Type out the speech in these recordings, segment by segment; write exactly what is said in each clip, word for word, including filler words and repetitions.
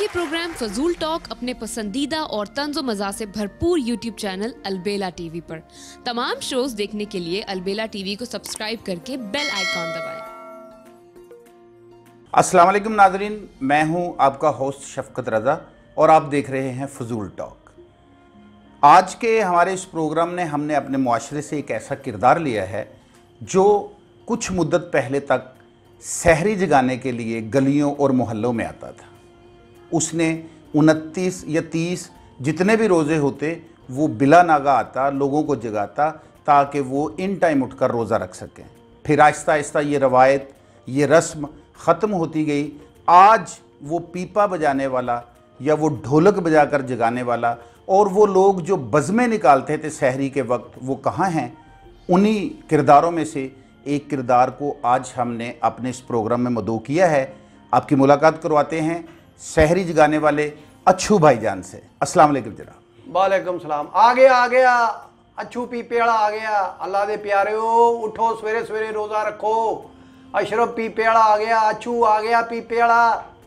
Programme फजूल talk अपने पसंदीदा और तंज़ो मज़ा से भरपूर यूट्यूब चैनल अलबेला टीवी पर। तमाम शोज देखने के लिए अलबेला टीवी को सब्सक्राइब करके बेल आइकॉन दबाएं। अस्सलाम वालेकुम नाज़रीन, मैं हूं आपका होस्ट शफकत रज़ा और आप देख रहे हैं फजूल टॉक। आज के हमारे इस प्रोग्राम ने हमने अपने मुआशरे से एक ऐसा किरदार लिया है जो कुछ मुद्दत पहले तक सहरी जगाने के लिए गलियों और मोहल्लों में आता था। उसने उनतीस या तीस जितने भी रोज़े होते वो बिला नागा आता, लोगों को जगाता ताकि वो इन टाइम उठकर रोज़ा रख सकें। फिर आहिस्ता आहिस्ता ये रवायत, ये रस्म ख़त्म होती गई। आज वो पीपा बजाने वाला या वो ढोलक बजाकर जगाने वाला और वो लोग जो बज़में निकालते थे सहरी के वक्त, वो कहाँ हैं? उन्हीं किरदारों में से एक किरदार को आज हमने अपने इस प्रोग्राम में मदऊ किया है। आपकी मुलाकात करवाते हैं सहरी जगाने वाले अच्छू भाईजान से। अस्सलाम वालेकुम जनाब। वालेकुम सलाम। आ गया आ गया अच्छू पीपे वाला आ गया। अल्लाह दे प्यारेओ, उठो सवेरे सवेरे रोज़ा रखो। अशरफ पीपे वाला आ गया, अच्छू आ गया पीपे वाला।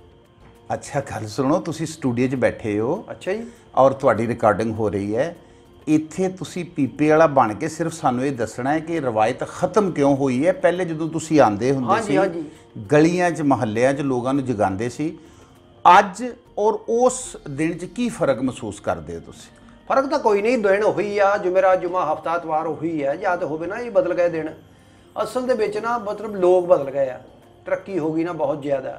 अच्छा गल सुनो, तुसी स्टूडियो 'च बैठे हो। अच्छा जी। और तुहाडी रिकॉर्डिंग हो रही है। ਇੱਥੇ ਤੁਸੀਂ ਪੀਪੇ ਵਾਲਾ ਬਣ ਕੇ ਸਿਰਫ ਸਾਨੂੰ ਇਹ ਦੱਸਣਾ ਹੈ ਕਿ ਰਵਾਇਤ ਖਤਮ ਕਿਉਂ ਹੋਈ ਹੈ। ਪਹਿਲੇ ਜਦੋਂ ਤੁਸੀਂ ਆਂਦੇ ਹੁੰਦੇ ਸੀ ਗਲੀਆਂ 'ਚ ਮਹੱਲਿਆਂ 'ਚ ਲੋਕਾਂ ਨੂੰ ਜਗਾਉਂਦੇ ਸੀ, ਅੱਜ ਔਰ ਉਸ ਦਿਨ 'ਚ ਕੀ ਫਰਕ ਮਹਿਸੂਸ ਕਰਦੇ ਹੋ ਤੁਸੀਂ? ਫਰਕ ਤਾਂ ਕੋਈ ਨਹੀਂ, ਦਿਨ ਉਹੀ ਆ, ਜੁਮੇਰਾ ਜੁਮਾ ਹਫਤਾ ਇਤਵਾਰ ਉਹੀ ਹੈ। ਜਾਂ ਤਾਂ ਹੋਵੇ ਨਾ ਇਹ ਬਦਲ ਗਏ ਦਿਨ, ਅਸਲ ਦੇ ਵਿੱਚ ਨਾ ਮਤਲਬ ਲੋਕ ਬਦਲ ਗਏ ਆ। ਤਰੱਕੀ ਹੋ ਗਈ ਨਾ ਬਹੁਤ ਜ਼ਿਆਦਾ।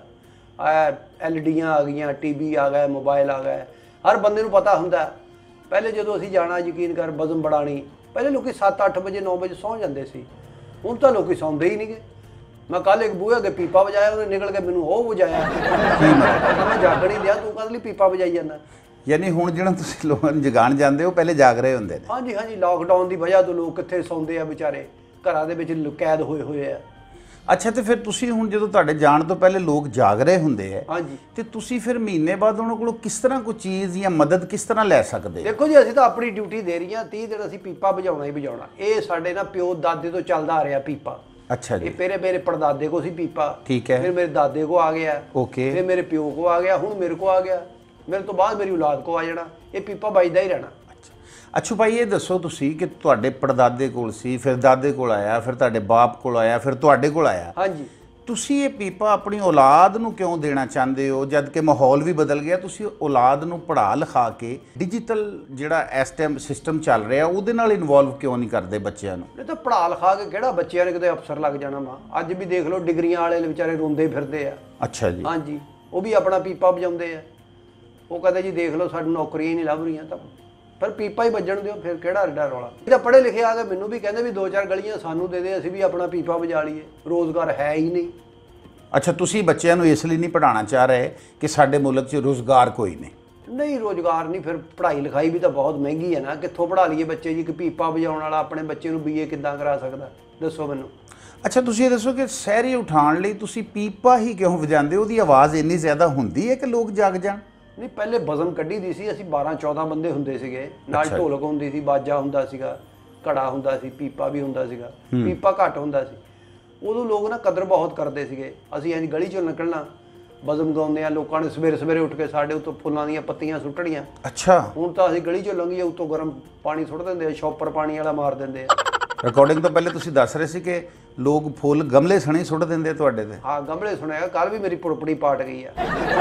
ਐਲ ਡੀਆਂ ਆ ਗਈਆਂ, ਟੀ ਵੀ ਆ ਗਏ, ਮੋਬਾਈਲ ਆ ਗਏ, ਹਰ ਬੰਦੇ ਨੂੰ ਪਤਾ ਹੁੰਦਾ। ਪਹਿਲੇ ਜਦੋਂ ਅਸੀਂ ਜਾਣਾ ਯਕੀਨ ਕਰ ਬਜ਼ਮ ਬੜਾਣੀ, ਪਹਿਲੇ ਲੋਕੀ ਸੱਤ ਅੱਠ ਵਜੇ ਨੌ ਵਜੇ ਸੌਂ ਜਾਂਦੇ ਸੀ। ਹੁਣ ਤਾਂ ਲੋਕੀ ਸੌਂਦੇ ਹੀ ਨਹੀਂ ਗੇ। ਮੈਂ ਕੱਲ ਇੱਕ ਬੂਹੇ ਅੱਗੇ ਪੀਪਾ ਵਜਾਇਆ, ਉਹਨੇ ਨਿਕਲ ਕੇ ਮੈਨੂੰ ਉਹ ਵਜਾਇਆ। ਮੈਂ ਜਾਗ ਨਹੀਂ ਦਿਆ, ਤੂੰ ਕਦ ਲਈ ਪੀਪਾ ਵਜਾਈ ਜਾਂਦਾ? ਯਾਨੀ ਹੁਣ ਜਿਹੜਾ ਤੁਸੀਂ ਲੋਕਾਂ ਨੂੰ ਜਗਾਉਣ ਜਾਂਦੇ ਹੋ ਪਹਿਲੇ ਜਾਗ ਰਹੇ ਹੁੰਦੇ ਨੇ। ਹਾਂਜੀ ਹਾਂਜੀ, ਲਾਕਡਾਊਨ ਦੀ ਵਜ੍ਹਾ ਤੋਂ ਲੋਕ ਕਿੱਥੇ ਸੌਂਦੇ ਆ ਵਿਚਾਰੇ, ਘਰਾਂ ਦੇ ਵਿੱਚ ਕੈਦ ਹੋਏ ਹੋਏ ਆ। ਅੱਛਾ, ਤੇ ਫਿਰ ਤੁਸੀਂ ਹੁਣ ਜਦੋਂ ਤੁਹਾਡੇ ਜਾਣ ਤੋਂ ਪਹਿਲੇ ਲੋਕ ਜਾਗ ਰਹੇ ਹੁੰਦੇ ਆ, ਹਾਂਜੀ, ਤੇ ਤੁਸੀਂ ਫਿਰ ਮਹੀਨੇ ਬਾਅਦ ਉਹਨਾਂ ਕੋਲੋਂ ਕਿਸ ਤਰ੍ਹਾਂ ਕੋਈ ਚੀਜ਼ ਜਾਂ ਮਦਦ ਕਿਸ ਤਰ੍ਹਾਂ ਲੈ ਸਕਦੇ? ਦੇਖੋ ਜੀ, ਅਸੀਂ ਤਾਂ ਆਪਣੀ ਡਿਊਟੀ ਦੇ ਰਹੀ ਹਾਂ। ਤੀਹ ਦਿਨ ਅਸੀਂ ਪੀਪਾ ਵਜਾਉਣਾ ਹੀ ਵਜਾਉਣਾ। ਇਹ ਸਾਡੇ ਨਾ ਪਿਓ ਦਾਦੇ ਤੋਂ ਚੱਲਦਾ ਆ ਰਿਹਾ ਪੀਪਾ। ਅੱਛਾ ਜੀ। ਇਹ ਪਹਿਲੇ ਮੇਰੇ ਪੜਦਾਦੇ ਕੋ ਸੀ ਪੀਪਾ। ਠੀਕ ਹੈ। ਫਿਰ ਮੇਰੇ ਦਾਦੇ ਕੋ ਆ ਗਿਆ। ਓਕੇ। ਫਿਰ ਮੇਰੇ ਪਿਓ ਕੋ ਆ ਗਿਆ, ਹੁਣ ਮੇਰੇ ਕੋ ਆ ਗਿਆ, ਮੇਰੇ ਤੋਂ ਬਾਅਦ ਮੇਰੀ ਔਲਾਦ ਕੋ ਆ ਜਾਣਾ। ਇਹ ਪੀਪਾ ਵੱਜਦਾ ਹੀ ਰਹਿਣਾ। ਅੱਛਾ ਭਾਈ, ਇਹ ਦੱਸੋ ਤੁਸੀਂ ਕਿ ਤੁਹਾਡੇ ਪੜਦਾਦੇ ਕੋਲ ਸੀ, ਫਿਰ ਦਾਦੇ ਕੋਲ ਆਇਆ, ਫਿਰ ਤੁਹਾਡੇ ਬਾਪ ਕੋਲ ਆਇਆ, ਫਿਰ ਤੁਹਾਡੇ ਕੋਲ ਆਇਆ। ਹਾਂਜੀ। ਤੁਸੀਂ ਇਹ ਪੀਪਾ ਆਪਣੀ ਔਲਾਦ ਨੂੰ ਕਿਉਂ ਦੇਣਾ ਚਾਹੁੰਦੇ ਹੋ? ਜਦ ਕਿ ਮਾਹੌਲ ਵੀ ਬਦਲ ਗਿਆ, ਤੁਸੀਂ ਔਲਾਦ ਨੂੰ ਪੜ੍ਹਾ ਲਿਖਾ ਕੇ ਡਿਜੀਟਲ ਜਿਹੜਾ ਇਸ ਟਾਈਮ ਸਿਸਟਮ ਚੱਲ ਰਿਹਾ ਉਹਦੇ ਨਾਲ ਇਨਵੋਲਵ ਕਿਉਂ ਨਹੀਂ ਕਰਦੇ ਬੱਚਿਆਂ ਨੂੰ? ਇਹ ਤਾਂ ਪੜ੍ਹਾ ਲਿਖਾ ਕੇ ਕਿਹੜਾ ਬੱਚਿਆਂ ਨੇ ਕਿਤੇ ਅਫਸਰ ਲੱਗ ਜਾਣਾ ਵਾ। ਅੱਜ ਵੀ ਦੇਖ ਲਓ ਡਿਗਰੀਆਂ ਵਾਲੇ ਵਿਚਾਰੇ ਰੋਂਦੇ ਫਿਰਦੇ ਆ। ਅੱਛਾ ਜੀ। ਹਾਂਜੀ, ਉਹ ਵੀ ਆਪਣਾ ਪੀਪਾ ਵਜਾਉਂਦੇ ਆ। ਉਹ ਕਹਿੰਦੇ ਜੀ ਦੇਖ ਲਓ ਸਾਨੂੰ ਨੌਕਰੀਆਂ ਹੀ ਨਹੀਂ ਲੱਭ ਰਹੀਆਂ, ਤਾਂ ਪਰ ਪੀਪਾ ਹੀ ਵੱਜਣ ਦਿਓ, ਫਿਰ ਕਿਹੜਾ ਐਡਾ ਰੌਲਾ। ਇਹਦਾ ਪੜ੍ਹੇ ਲਿਖੇ ਆ ਕੇ ਮੈਨੂੰ ਵੀ ਕਹਿੰਦੇ ਵੀ ਦੋ ਚਾਰ ਗਲੀਆਂ ਸਾਨੂੰ ਦੇ ਦੇ, ਅਸੀਂ ਵੀ ਆਪਣਾ ਪੀਪਾ ਵਜਾ ਲਈਏ। ਰੋਜ਼ਗਾਰ ਹੈ ਹੀ ਨਹੀਂ। ਅੱਛਾ, ਤੁਸੀਂ ਬੱਚਿਆਂ ਨੂੰ ਇਸ ਲਈ ਨਹੀਂ ਪੜ੍ਹਾਉਣਾ ਚਾਹ ਰਹੇ ਕਿ ਸਾਡੇ ਮੁਲਕ 'ਚ ਰੋਜ਼ਗਾਰ ਕੋਈ ਨਹੀਂ? ਨਹੀਂ, ਰੋਜ਼ਗਾਰ ਨਹੀਂ। ਫਿਰ ਪੜ੍ਹਾਈ ਲਿਖਾਈ ਵੀ ਤਾਂ ਬਹੁਤ ਮਹਿੰਗੀ ਹੈ ਨਾ। ਕਿੱਥੋਂ ਪੜ੍ਹਾ ਲਈਏ ਬੱਚੇ ਜੀ? ਕਿ ਪੀਪਾ ਵਜਾਉਣ ਵਾਲਾ ਆਪਣੇ ਬੱਚੇ ਨੂੰ ਬੀਏ ਕਿੱਦਾਂ ਕਰਾ ਸਕਦਾ? ਦੱਸੋ ਮੈਨੂੰ। ਅੱਛਾ, ਤੁਸੀਂ ਇਹ ਦੱਸੋ ਕਿ ਸਹਿਰੀ ਉਠਾਉਣ ਲਈ ਤੁਸੀਂ ਪੀਪਾ ਹੀ ਕਿਉਂ ਵਜਾਉਂਦੇ ਹੋ? ਉਹਦੀ ਆਵਾਜ਼ ਇੰਨੀ ਜ਼ਿਆਦਾ ਹੁੰਦੀ ਹੈ ਕਿ ਲੋਕ ਜਾਗ ਜਾਣ? ਨਹੀਂ, ਪਹਿਲੇ ਬਜ਼ਮ ਕੱਢੀ ਦੀ ਸੀ ਅਸੀਂ, ਬਾਰਾਂ ਚੌਦਾਂ ਬੰਦੇ ਹੁੰਦੇ ਸੀਗੇ ਨਾਲ। ਢੋਲਕ ਹੁੰਦੀ ਸੀ, ਬਾਜਾ ਹੁੰਦਾ ਸੀਗਾ, ਘੜਾ ਹੁੰਦਾ ਸੀ, ਪੀਪਾ ਵੀ ਹੁੰਦਾ ਸੀਗਾ। ਪੀਪਾ ਘੱਟ ਹੁੰਦਾ ਸੀ ਉਦੋਂ। ਲੋਕ ਨਾ ਕਦਰ ਬਹੁਤ ਕਰਦੇ ਸੀਗੇ। ਅਸੀਂ ਇੰਝ ਗਲੀ 'ਚੋਂ ਨਿਕਲਣਾ, ਬਜ਼ਮ ਗਾਉਂਦੇ ਆ, ਲੋਕਾਂ ਨੇ ਸਵੇਰੇ ਸਵੇਰੇ ਉੱਠ ਕੇ ਸਾਡੇ ਉੱਤੋਂ ਫੁੱਲਾਂ ਦੀਆਂ ਪੱਤੀਆਂ ਸੁੱਟਣੀਆਂ। ਅੱਛਾ। ਹੁਣ ਤਾਂ ਅਸੀਂ ਗਲੀ 'ਚੋਂ ਲੰਘੀਏ ਉੱਤੋਂ ਗਰਮ ਪਾਣੀ ਸੁੱਟ ਦਿੰਦੇ ਆ, ਸ਼ੌਪਰ ਪਾਣੀ ਵਾਲਾ ਮਾਰ ਦਿੰਦੇ ਆ। ਰਿਕਾਰਡਿੰਗ ਤੋਂ ਪਹਿਲੇ ਤੁਸੀਂ ਦੱਸ ਰਹੇ ਸੀ ਕਿ ਲੋਕ ਫੁੱਲ ਗਮਲੇ ਸਣੇ ਸੁੱਟ ਦਿੰਦੇ ਤੁਹਾਡੇ ਤੇ। ਹਾਂ, ਗਮਲੇ ਸੁਣਿਆ। ਕੱਲ ਵੀ ਮੇਰੀ ਪੁੜਪੜੀ ਪਾਟ ਗਈ ਆ।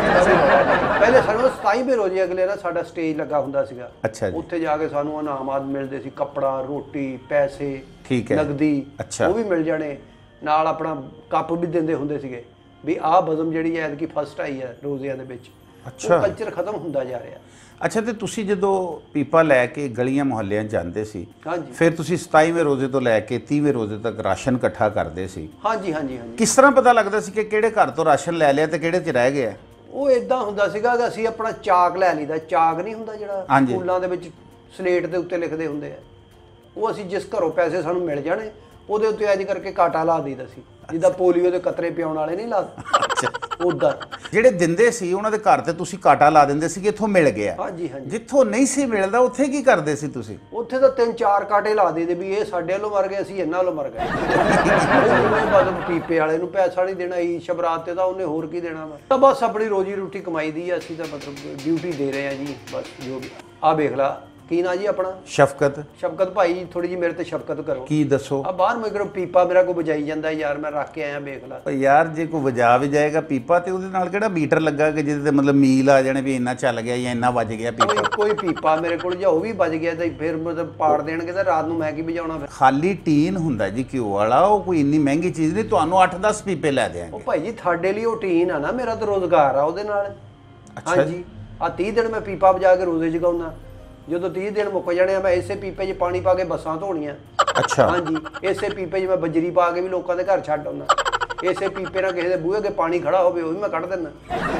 ਪਹਿਲੇ ਸਾਨੂੰ ਸਤਾਈਵੇਂ ਰੋਜ਼ੇ ਅਗਲੇ ਨਾ ਸਾਡਾ ਸਟੇਜ ਲੱਗਾ ਹੁੰਦਾ ਸੀਗਾ। ਅੱਛਾ ਜੀ। ਉੱਥੇ ਜਾ ਕੇ ਸਾਨੂੰ ਇਨਾਮਾਤ ਮਿਲਦੇ ਸੀ, ਕੱਪੜਾ, ਰੋਟੀ, ਪੈਸੇ, ਠੀਕ ਹੈ, ਨਗਦੀ। ਅੱਛਾ, ਉਹ ਵੀ ਮਿਲ ਜਾਣੇ ਨਾਲ। ਆਪਣਾ ਕੱਪ ਵੀ ਦਿੰਦੇ ਹੁੰਦੇ ਸੀਗੇ ਵੀ ਆਹ ਬਜ਼ਮ ਜਿਹੜੀ ਹੈ ਐਤਕੀ ਫਸਟ ਆਈ ਹੈ ਰੋਜ਼ਿਆਂ ਦੇ ਵਿੱਚ। ਅੱਛਾ। ਕਲਚਰ ਖਤਮ ਹੁੰਦਾ ਜਾ ਰਿਹਾ। ਅੱਛਾ, ਤੇ ਤੁਸੀਂ ਜਦੋਂ ਪੀਪਾ ਲੈ ਕੇ ਗਲੀਆਂ ਮੁਹੱਲਿਆਂ ਜਾਂਦੇ ਸੀ, ਹਾਂਜੀ, ਫਿਰ ਤੁਸੀਂ ਸਤਾਈਵੇਂ ਰੋਜ਼ੇ ਤੋਂ ਲੈ ਕੇ ਤੀਹਵੇਂ ਰੋਜ਼ੇ ਤੱਕ ਰਾਸ਼ਨ ਇਕੱਠਾ ਕਰਦੇ ਸੀ। ਹਾਂਜੀ ਹਾਂਜੀ ਹਾਂਜੀ। ਕਿਸ ਤਰ੍ਹਾਂ ਪਤਾ ਲੱਗਦਾ ਸੀ ਕਿ ਕਿਹੜੇ ਘਰ ਤੋਂ ਰਾਸ਼ਨ ਲੈ ਲਿਆ ਤੇ ਕਿਹੜੇ 'ਚ ਰਹਿ ਗਿਆ? ਉਹ ਇਦਾਂ ਹੁੰਦਾ ਸੀਗਾ ਕਿ ਅਸੀਂ ਆਪਣਾ ਚਾਕ ਲੈ ਲਈਦਾ। ਚਾਕ ਨਹੀਂ ਹੁੰਦਾ ਜਿਹੜਾ ਸਕੂਲਾਂ ਦੇ ਵਿੱਚ ਸਲੇਟ ਦੇ ਉੱਤੇ ਲਿਖਦੇ ਹੁੰਦੇ ਆ, ਉਹ ਅਸੀਂ ਜਿਸ ਘਰੋਂ ਪੈਸੇ ਸਾਨੂੰ ਮਿਲ ਜਾਣੇ ਉਹਦੇ ਉੱਤੇ ਇੰਝ ਕਰਕੇ ਕਾਟਾ ਲਾ ਦਈਦਾ ਸੀ, ਜਿੱਦਾਂ ਪੋਲੀਓ ਦੇ ਕਤਰੇ ਪਿਆਉਣ ਵਾਲੇ ਨਹੀਂ ਲਾ। ਉਧਰ ਜਿਹੜੇ ਦਿੰਦੇ ਸੀ ਉਹਨਾਂ ਦੇ ਘਰ ਤੇ ਤੁਸੀਂ ਕਾਟਾ ਲਾ ਦਿੰਦੇ ਸੀ ਕਿ ਇੱਥੋਂ ਮਿਲ ਗਿਆ। ਹਾਂਜੀ ਹਾਂਜੀ। ਜਿੱਥੋਂ ਨਹੀਂ ਸੀ ਮਿਲਦਾ ਉੱਥੇ ਕੀ ਕਰਦੇ ਸੀ ਤੁਸੀਂ? ਉੱਥੇ ਤਾਂ ਤਿੰਨ ਚਾਰ ਕਾਟੇ ਲਾ ਦੇ ਵੀ ਇਹ ਸਾਡੇ ਵੱਲੋਂ ਮਰ ਗਏ, ਅਸੀਂ ਇਹਨਾਂ ਵੱਲੋਂ ਮਰ ਗਏ। ਉਹਨੇ ਬਸ ਪੀਪੇ ਵਾਲੇ ਨੂੰ ਪੈਸਾ ਨਹੀਂ ਦੇਣਾ, ਈ ਸ਼ਬਰਾਤ ਤੇ ਤਾਂ ਉਹਨੇ ਹੋਰ ਕੀ ਦੇਣਾ ਵਾ। ਤਾਂ ਬਸ ਆਪਣੀ ਰੋਜੀ ਰੋਟੀ ਕਮਾਈ ਦੀ ਆ, ਅਸੀਂ ਤਾਂ ਮਤਲਬ ਡਿਊਟੀ ਦੇ ਰਹੇ ਆ ਜੀ ਬਸ। ਜੋ ਵੀ ਆ ਵੇਖ ਲਾ ਕੀ ਨਾ ਜੀ ਆਪਣਾ ਸ਼ਫਕਤ। ਸ਼ਫਕਤ ਭਾਈ ਥੋੜੀ ਜੀ ਮੇਰੇ ਤੇ ਸ਼ਫਕਤ ਕਰੋ। ਕੀ ਦੱਸੋ? ਆ ਬਾਹਰ ਮੇਰੇ ਪੀਪਾ ਮੇਰਾ ਕੋ ਵਜਾਈ ਜਾਂਦਾ ਯਾਰ, ਮੈਂ ਰੱਖ ਕੇ ਆਇਆ ਵੇਖ ਲਾ। ਯਾਰ ਜੇ ਕੋਈ ਵਜਾ ਵੀ ਜਾਏਗਾ ਪੀਪਾ ਤੇ ਉਹਦੇ ਨਾਲ ਕਿਹੜਾ ਮੀਟਰ ਲੱਗਾ ਕਿ ਜਿਹਦੇ ਤੇ ਮਤਲਬ ਮੀਲ ਆ ਜਾਣੇ ਵੀ ਇੰਨਾ ਚੱਲ ਗਿਆ ਜਾਂ ਇੰਨਾ ਵੱਜ ਗਿਆ ਪੀਪਾ? ਕੋਈ ਕੋਈ ਪੀਪਾ ਮੇਰੇ ਕੋਲ ਜਾਂ ਉਹ ਵੀ ਵੱਜ ਗਿਆ ਤਾਂ ਫਿਰ ਮਤਲਬ ਪਾੜ ਦੇਣਗੇ ਤਾਂ ਰਾਤ ਨੂੰ ਮੈਂ ਕੀ ਵਜਾਉਣਾ ਫਿਰ? ਖਾਲੀ ਟੀਨ ਹੁੰਦਾ ਜੀ ਘਿਓ ਵਾਲਾ, ਉਹ ਕੋਈ ਇੰਨੀ ਮਹਿੰਗੀ ਚੀਜ਼ ਨਹੀਂ, ਤੁਹਾਨੂੰ ਅੱਠ ਦਸ ਪੀਪੇ ਲੈ ਦਿਆਂਗੇ। ਉਹ ਭਾਈ ਜੀ ਤੁਹਾਡੇ ਲਈ ਉਹ ਟੀਨ ਆ ਨਾ, ਮੇਰਾ ਤਾਂ ਰੋਜ਼ਗਾਰ ਆ ਉਹਦੇ ਨਾਲ। ਹਾਂਜੀ ਆ ਤੀਹ ਦਿਨ ਮੈਂ ਪੀਪਾ ਵਜਾ ਕੇ ਰੋਜ਼ੇ ਜਗਾਉਣਾ, ਜਦੋਂ ਤੀਹ ਦਿਨ ਮੁੱਕ ਜਾਣੇ ਆ ਮੈਂ ਇਸੇ ਪੀਪੇ 'ਚ ਪਾਣੀ ਪਾ ਕੇ ਬੱਸਾਂ ਧੋਣੀਆਂ। ਅੱਛਾ। ਹਾਂਜੀ ਇਸੇ ਪੀਪੇ 'ਚ ਮੈਂ ਬਜਰੀ ਪਾ ਕੇ ਵੀ ਲੋਕਾਂ ਦੇ ਘਰ ਛੱਡ ਆਉਣਾ। ਇਸੇ ਪੀਪੇ ਨਾਲ ਕਿਸੇ ਦੇ ਬੂਹੇ ਅੱਗੇ ਪਾਣੀ ਖੜਾ ਹੋਵੇ ਉਹ ਵੀ ਮੈਂ ਕੱਢ ਦਿੰਦਾ।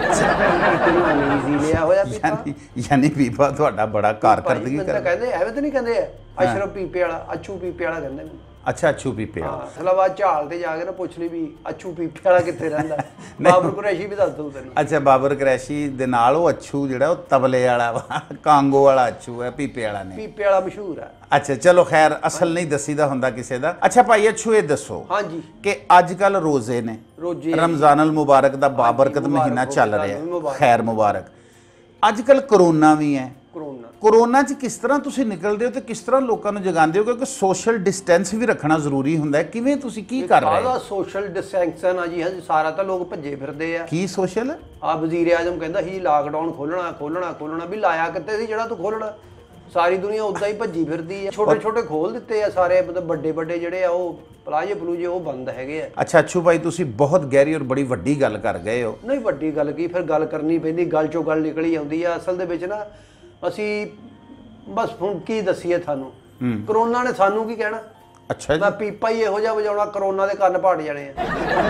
ਈਜ਼ੀ ਲਿਆ ਹੋਇਆ ਪੀਪਾ। ਯਾਨੀ ਪੀਪਾ ਤੁਹਾਡਾ ਬੜਾ ਕਾਰਕਰਦਗੀ ਕਰਦਾ। ਕਹਿੰਦੇ ਐਵੇਂ ਤਾਂ ਨਹੀਂ ਕਹਿੰਦੇ ਅਸ਼ਰਫ ਪੀਪੇ ਵਾਲਾ, ਅੱਛੂ ਪੀਪੇ ਵਾਲਾ ਕਹਿੰਦੇ ਮੈਨੂੰ। ਅੱਛਾ ਅੱਛੂ ਪੀਪੇ ਵਾਲਾ। ਹਾਂ ਸਲਾਬਾਦ ਝਾਲ ਤੇ ਜਾ ਕੇ ਨਾ ਪੁੱਛ ਲਈ ਵੀ ਅੱਛੂ ਪੀਪੇ ਵਾਲਾ ਕਿੱਥੇ ਰਹਿੰਦਾ। ਬਾਬਰ ਕੁਰੈਸ਼ੀ ਵੀ ਦੱਸ ਦਊ ਤੈਨੂੰ। ਅੱਛਾ ਬਾਬਰ ਕੁਰੈਸ਼ੀ ਦੇ ਨਾਲ ਉਹ ਅੱਛੂ ਜਿਹੜਾ ਉਹ ਤਬਲੇ ਵਾਲਾ ਵਾ, ਕਾਂਗੋ ਵਾਲਾ ਅੱਛੂ ਹੈ, ਪੀਪੇ ਵਾਲਾ ਨਹੀਂ। ਪੀਪੇ ਵਾਲਾ ਮਸ਼ਹੂਰ ਆ। ਅੱਛਾ ਚਲੋ ਖੈਰ, ਅਸਲ ਨਹੀਂ ਦੱਸੀਦਾ ਹੁੰਦਾ ਕਿਸੇ ਦਾ। ਅੱਛਾ ਭਾਈ ਅੱਛੂ ਇਹ ਦੱਸੋ ਹਾਂਜੀ ਕਿ ਅੱਜ ਕੱਲ ਰੋਜ਼ੇ ਨੇ, ਰੋਜ਼ੇ ਰਮਜ਼ਾਨ ਅਲ ਮੁਬਾਰਕ ਦਾ ਬਾਬਰਕਤ ਮਹੀਨਾ ਚੱਲ ਰਿਹਾ, ਖੈਰ ਮੁਬਾਰਕ। ਅੱਜ ਕੱਲ ਕਰੋਨਾ ਵੀ ਹੈ। ਕਰੋਨਾ ਕੋਰੋਨਾ 'ਚ ਕਿਸ ਤਰ੍ਹਾਂ ਤੁਸੀਂ ਨਿਕਲਦੇ ਹੋ ਤੇ ਕਿਸ ਤਰ੍ਹਾਂ ਲੋਕਾਂ ਨੂੰ ਜਗਾਉਂਦੇ ਹੋ? ਕਿਉਂਕਿ ਸੋਸ਼ਲ ਡਿਸਟੈਂਸ ਵੀ ਰੱਖਣਾ ਜ਼ਰੂਰੀ ਹੁੰਦਾ ਹੈ। ਕਿਵੇਂ ਤੁਸੀਂ ਕੀ ਕਰ ਰਹੇ ਹੋ? ਸੋਸ਼ਲ ਡਿਸਟੈਂਸ਼ਨ ਆ ਜੀ। ਹਾਂਜੀ ਸਾਰਾ ਤਾਂ ਲੋਕ ਭੱਜੇ ਫਿਰਦੇ ਆ। ਕੀ ਸੋਸ਼ਲ? ਆ ਵਜ਼ੀਰ ਆਜ਼ਮ ਕਹਿੰਦਾ ਸੀ ਲਾਕਡਾਊਨ ਖੋਲਣਾ ਖੋਲਣਾ ਖੋਲਣਾ, ਵੀ ਲਾਇਆ ਕਿੱਥੇ ਸੀ ਜਿਹੜਾ ਤੂੰ ਖੋਲਣਾ? ਸਾਰੀ ਦੁਨੀਆ ਉਦਾਂ ਹੀ ਭੱਜੀ ਫਿਰਦੀ ਆ। ਛੋਟੇ ਛੋਟੇ ਖੋਲ ਦਿੱਤੇ ਆ ਸਾਰੇ, ਮਤਲਬ ਵੱਡੇ ਵੱਡੇ ਜਿਹੜੇ ਆ ਉਹ ਪਲਾਜੇ ਪਲੂਜੇ ਉਹ ਬੰਦ ਹੈਗੇ ਆ। ਅੱਛਾ ਅੱਛੂ ਭਾਈ ਤੁਸੀਂ ਬਹੁਤ ਗਹਿਰੀ ਔਰ ਬੜੀ ਵੱਡੀ ਗੱਲ ਕਰ ਗਏ ਹੋ। ਨਹੀਂ ਵੱਡੀ ਗੱਲ ਕੀ, ਫਿਰ ਗੱਲ ਕਰਨੀ ਪੈਂਦੀ, ਗੱਲ ਚੋਂ ਗੱਲ ਨਿਕਲੀ ਆਉਂਦੀ ਆ। ਅਸਲ ਦੇ ਵਿੱਚ ਨਾ ਅਸੀਂ ਬਸ ਹੁਣ ਕੀ ਦੱਸੀਏ ਤੁਹਾਨੂੰ, ਕਰੋਨਾ ਨੇ ਸਾਨੂੰ ਕੀ ਕਹਿਣਾ। ਅੱਛਾ ਜੀ। ਮੈਂ ਪੀਪਾ ਹੀ ਇਹੋ ਜਿਹਾ ਵਜਾਉਣਾ ਕਰੋਨਾ ਦੇ ਕੰਨ ਪਾੜ ਜਾਣੇ ਆ।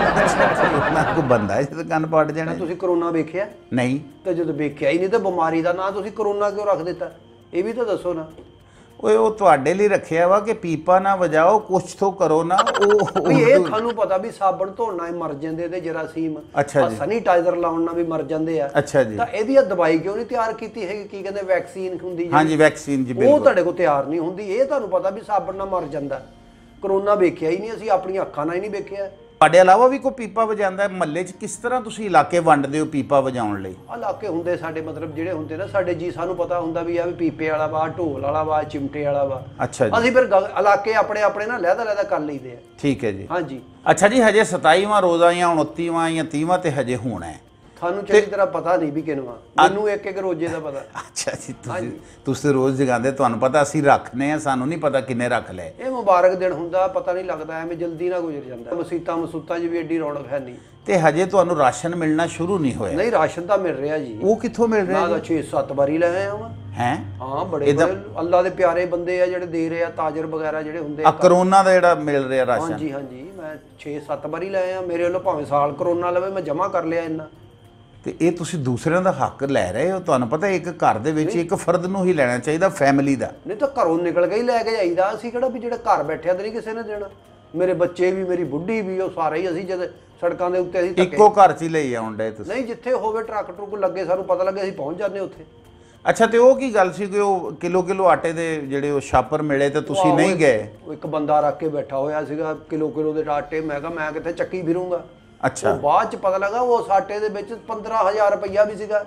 ਮੈਂ ਕੋ ਬੰਦਾ ਹੈ ਜਿਹਦੇ ਕੰਨ ਪਾੜ ਜਾਣੇ। ਤੁਸੀਂ ਕਰੋਨਾ ਵੇਖਿਆ? ਨਹੀਂ। ਤੇ ਜਦੋਂ ਵੇਖਿਆ ਹੀ ਨਹੀਂ ਤਾਂ ਬਿਮਾਰੀ ਦਾ ਨਾਂ ਤੁਸੀਂ ਕਰੋਨਾ ਕਿਉਂ ਰੱਖ ਦਿੱਤਾ? ਇਹ ਵੀ ਤਾਂ ਦੱਸੋ ਨਾ। ਓਏ ਉਹ ਤੁਹਾਡੇ ਲਈ ਰੱਖਿਆ ਵਾ ਕਿ ਪੀਪਾ ਨਾ ਵਜਾਓ, ਕੁਛ ਤੋਂ ਕਰੋ ਨਾ। ਉਹ ਵੀ ਇਹ ਤੁਹਾਨੂੰ ਪਤਾ ਵੀ ਸਾਬਣ ਧੋਣ ਨਾਲ ਮਰ ਜਾਂਦੇ ਤੇ ਜਰਾਸੀਮ, ਅੱਛਾ ਜੀ, ਸੈਨੀਟਾਈਜ਼ਰ ਲਾਉਣ ਨਾਲ ਵੀ ਮਰ ਜਾਂਦੇ ਆ। ਅੱਛਾ ਜੀ। ਤਾਂ ਇਹਦੀ ਦਵਾਈ ਕਿਉਂ ਨਹੀਂ ਤਿਆਰ ਕੀਤੀ ਹੈਗੀ? ਕੀ ਕਹਿੰਦੇ ਵੈਕਸੀਨ ਹੁੰਦੀ? ਹਾਂਜੀ ਵੈਕਸੀਨ ਜੀ ਬਿਲਕੁਲ। ਉਹ ਤੁਹਾਡੇ ਕੋਲ ਤਿਆਰ ਨਹੀਂ ਹੁੰਦੀ। ਇਹ ਤੁਹਾਨੂੰ ਪਤਾ ਵੀ ਸਾਬਣ ਨਾਲ ਮਰ ਜਾਂਦਾ। ਕਰੋਨਾ ਵੇਖਿਆ ਹੀ ਨਹੀਂ ਅਸੀਂ, ਆਪਣੀਆਂ ਅੱਖਾਂ ਨਾਲ ਹੀ ਨਹੀਂ ਵੇਖਿਆ। ਤੁਹਾਡੇ ਇਲਾਵਾ ਵੀ ਕੋਈ ਪੀਪਾ ਵਜਾਉਂਦਾ ਮਹੱਲੇ 'ਚ? ਕਿਸ ਤਰ੍ਹਾਂ ਤੁਸੀਂ ਇਲਾਕੇ ਵੰਡਦੇ ਹੋ ਪੀਪਾ ਵਜਾਉਣ ਲਈ? ਇਲਾਕੇ ਹੁੰਦੇ ਸਾਡੇ, ਮਤਲਬ ਜਿਹੜੇ ਹੁੰਦੇ ਨਾ ਸਾਡੇ ਜੀ, ਸਾਨੂੰ ਪਤਾ ਹੁੰਦਾ ਵੀ ਆ ਵੀ ਪੀਪੇ ਵਾਲਾ ਵਾ, ਢੋਲ ਵਾਲਾ ਵਾ, ਚਿਮਟੇ ਵਾਲਾ ਵਾ। ਅੱਛਾ ਜੀ। ਅਸੀਂ ਫਿਰ ਇਲਾਕੇ ਆਪਣੇ ਆਪਣੇ ਨਾ ਲਹਿਦਾ ਲਹਿਦਾ ਕਰ ਲਈਦੇ ਆ। ਠੀਕ ਹੈ ਜੀ। ਹਾਂਜੀ। ਅੱਛਾ ਜੀ ਹਜੇ ਸਤਾਈਵਾਂ ਰੋਜ਼ਾ ਜਾਂ ਉਨੱਤੀਵਾਂ ਜਾਂ ਤੀਹਵਾਂ ਤੇ ਹਜੇ ਹੋਣਾ ਹੈ। ਤੁਹਾਨੂੰ ਚੰਗੀ ਤਰ੍ਹਾਂ ਪਤਾ ਨਹੀਂ ਵੀ ਕਿਨਵਾ, ਮੈਨੂੰ ਇੱਕ ਇੱਕ ਰੋਜ਼ੇ ਦਾ ਪਤਾ। ਅੱਛਾ ਜੀ। ਤੁਸੀਂ ਤੁਸੀਂ ਰੋਜ਼ ਜਗਾਉਂਦੇ, ਤੁਹਾਨੂੰ ਪਤਾ ਅਸੀਂ ਰੱਖਨੇ ਆ, ਸਾਨੂੰ ਨਹੀਂ ਪਤਾ ਕਿੰਨੇ ਰੱਖ ਲਏ। ਇਹ ਮੁਬਾਰਕ ਦਿਨ ਹੁੰਦਾ, ਪਤਾ ਨਹੀਂ ਲੱਗਦਾ, ਐਵੇਂ ਜਲਦੀ ਨਾ ਗੁਜ਼ਰ ਜਾਂਦਾ। ਮਸੀਤਾਂ ਮਸੂਤਾਂ 'ਚ ਵੀ ਐਡੀ ਰੌਣਕ ਹੈ ਨਹੀਂ। ਤੇ ਹਜੇ ਤੁਹਾਨੂੰ ਰਾਸ਼ਨ ਮਿਲਣਾ ਸ਼ੁਰੂ ਨਹੀਂ ਹੋਇਆ? ਨਹੀਂ ਰਾਸ਼ਨ ਤਾਂ ਮਿਲ ਰਿਹਾ ਜੀ। ਉਹ ਕਿੱਥੋਂ ਮਿਲ ਰਿਹਾ? ਮੈਂ ਤਾਂ ਛੇ ਸੱਤ ਵਾਰੀ ਲੈ ਆਇਆ ਹਾਂ। ਹੈ? ਹਾਂ ਬੜੇ ਬੜੇ ਅੱਲਾ ਦੇ ਪਿਆਰੇ ਬੰਦੇ ਆ ਜਿਹੜੇ ਦੇ ਰਹੇ ਆ, ਤਾਜਰ ਵਗੈਰਾ ਜਿਹੜੇ ਹੁੰਦੇ ਆ। ਕਰੋਨਾ ਦਾ ਜਿਹੜਾ ਮਿਲ ਰਿਹਾ ਰਾਸ਼ਨ? ਹਾਂਜੀ ਹਾਂਜੀ ਮੈਂ ਛੇ ਸੱਤ ਵਾਰੀ ਲੈ ਆਇਆ। ਮੇਰੇ ਵੱਲੋਂ ਭਾਵੇਂ ਸਾਲ ਕਰੋਨਾ ਲਵੇ, ਮੈਂ ਜਮ੍ਹਾਂ ਕਰ ਲਿਆ ਇੰਨਾ। ਤੇ ਇਹ ਤੁਸੀਂ ਦੂਸਰਿਆਂ ਦਾ ਹੱਕ ਲੈ ਰਹੇ ਹੋ। ਤੁਹਾਨੂੰ ਪਤਾ ਇੱਕ ਘਰ ਦੇ ਵਿੱਚ ਇੱਕ ਫਰਦ ਨੂੰ ਹੀ ਲੈਣਾ ਚਾਹੀਦਾ, ਫੈਮਿਲੀ ਦਾ। ਨਹੀਂ ਤਾਂ ਘਰੋਂ ਨਿਕਲ ਕੇ ਹੀ ਲੈ ਕੇ ਜਾਈਦਾ। ਅਸੀਂ ਕਿਹੜਾ ਵੀ ਜਿਹੜਾ ਘਰ ਬੈਠਿਆ ਤੇ ਨਹੀਂ ਕਿਸੇ ਨੇ ਦੇਣਾ। ਮੇਰੇ ਬੱਚੇ ਵੀ, ਮੇਰੀ ਬੁੱਢੀ ਵੀ, ਉਹ ਸਾਰੇ ਹੀ ਅਸੀਂ ਜਦ ਸੜਕਾਂ ਦੇ ਉੱਤੇ ਅਸੀਂ ਇੱਕੋ ਘਰ 'ਚ ਹੀ ਲਈ ਆਉਣ ਡੇ ਤੁਸੀਂ? ਨਹੀਂ, ਜਿੱਥੇ ਹੋਵੇ ਟਰੱਕ ਟਰੁੱਕ ਲੱਗੇ, ਸਾਨੂੰ ਪਤਾ ਲੱਗੇ, ਅਸੀਂ ਪਹੁੰਚ ਜਾਂਦੇ ਉੱਥੇ। ਅੱਛਾ ਤੇ ਉਹ ਕੀ ਗੱਲ ਸੀ ਕਿ ਉਹ ਕਿਲੋ ਕਿਲੋ ਆਟੇ ਦੇ ਜਿਹੜੇ ਉਹ ਛਾਪਰ ਮਿਲੇ ਤੇ ਤੁਸੀਂ ਨਹੀਂ ਗਏ? ਉਹ ਇੱਕ ਬੰਦਾ ਰੱਖ ਕੇ ਬੈਠਾ ਹੋਇਆ ਸੀਗਾ, ਕਿਲੋ ਕਿਲੋ ਦੇ ਆਟੇ। ਮੈਂ ਕਿਹਾ ਮੈਂ ਕਿੱਥੇ ਚੱਕੀ ਫਿਰੂੰਗਾ। ਅੱਛਾ। ਉਹ ਬਾਅਦ ਚ ਪਤਾ ਲੱਗਾ ਉਹ ਆਟੇ ਦੇ ਵਿੱਚ ਪੰਦਰਾਂ ਹਜ਼ਾਰ ਰੁਪਈਆ ਵੀ ਸੀਗਾ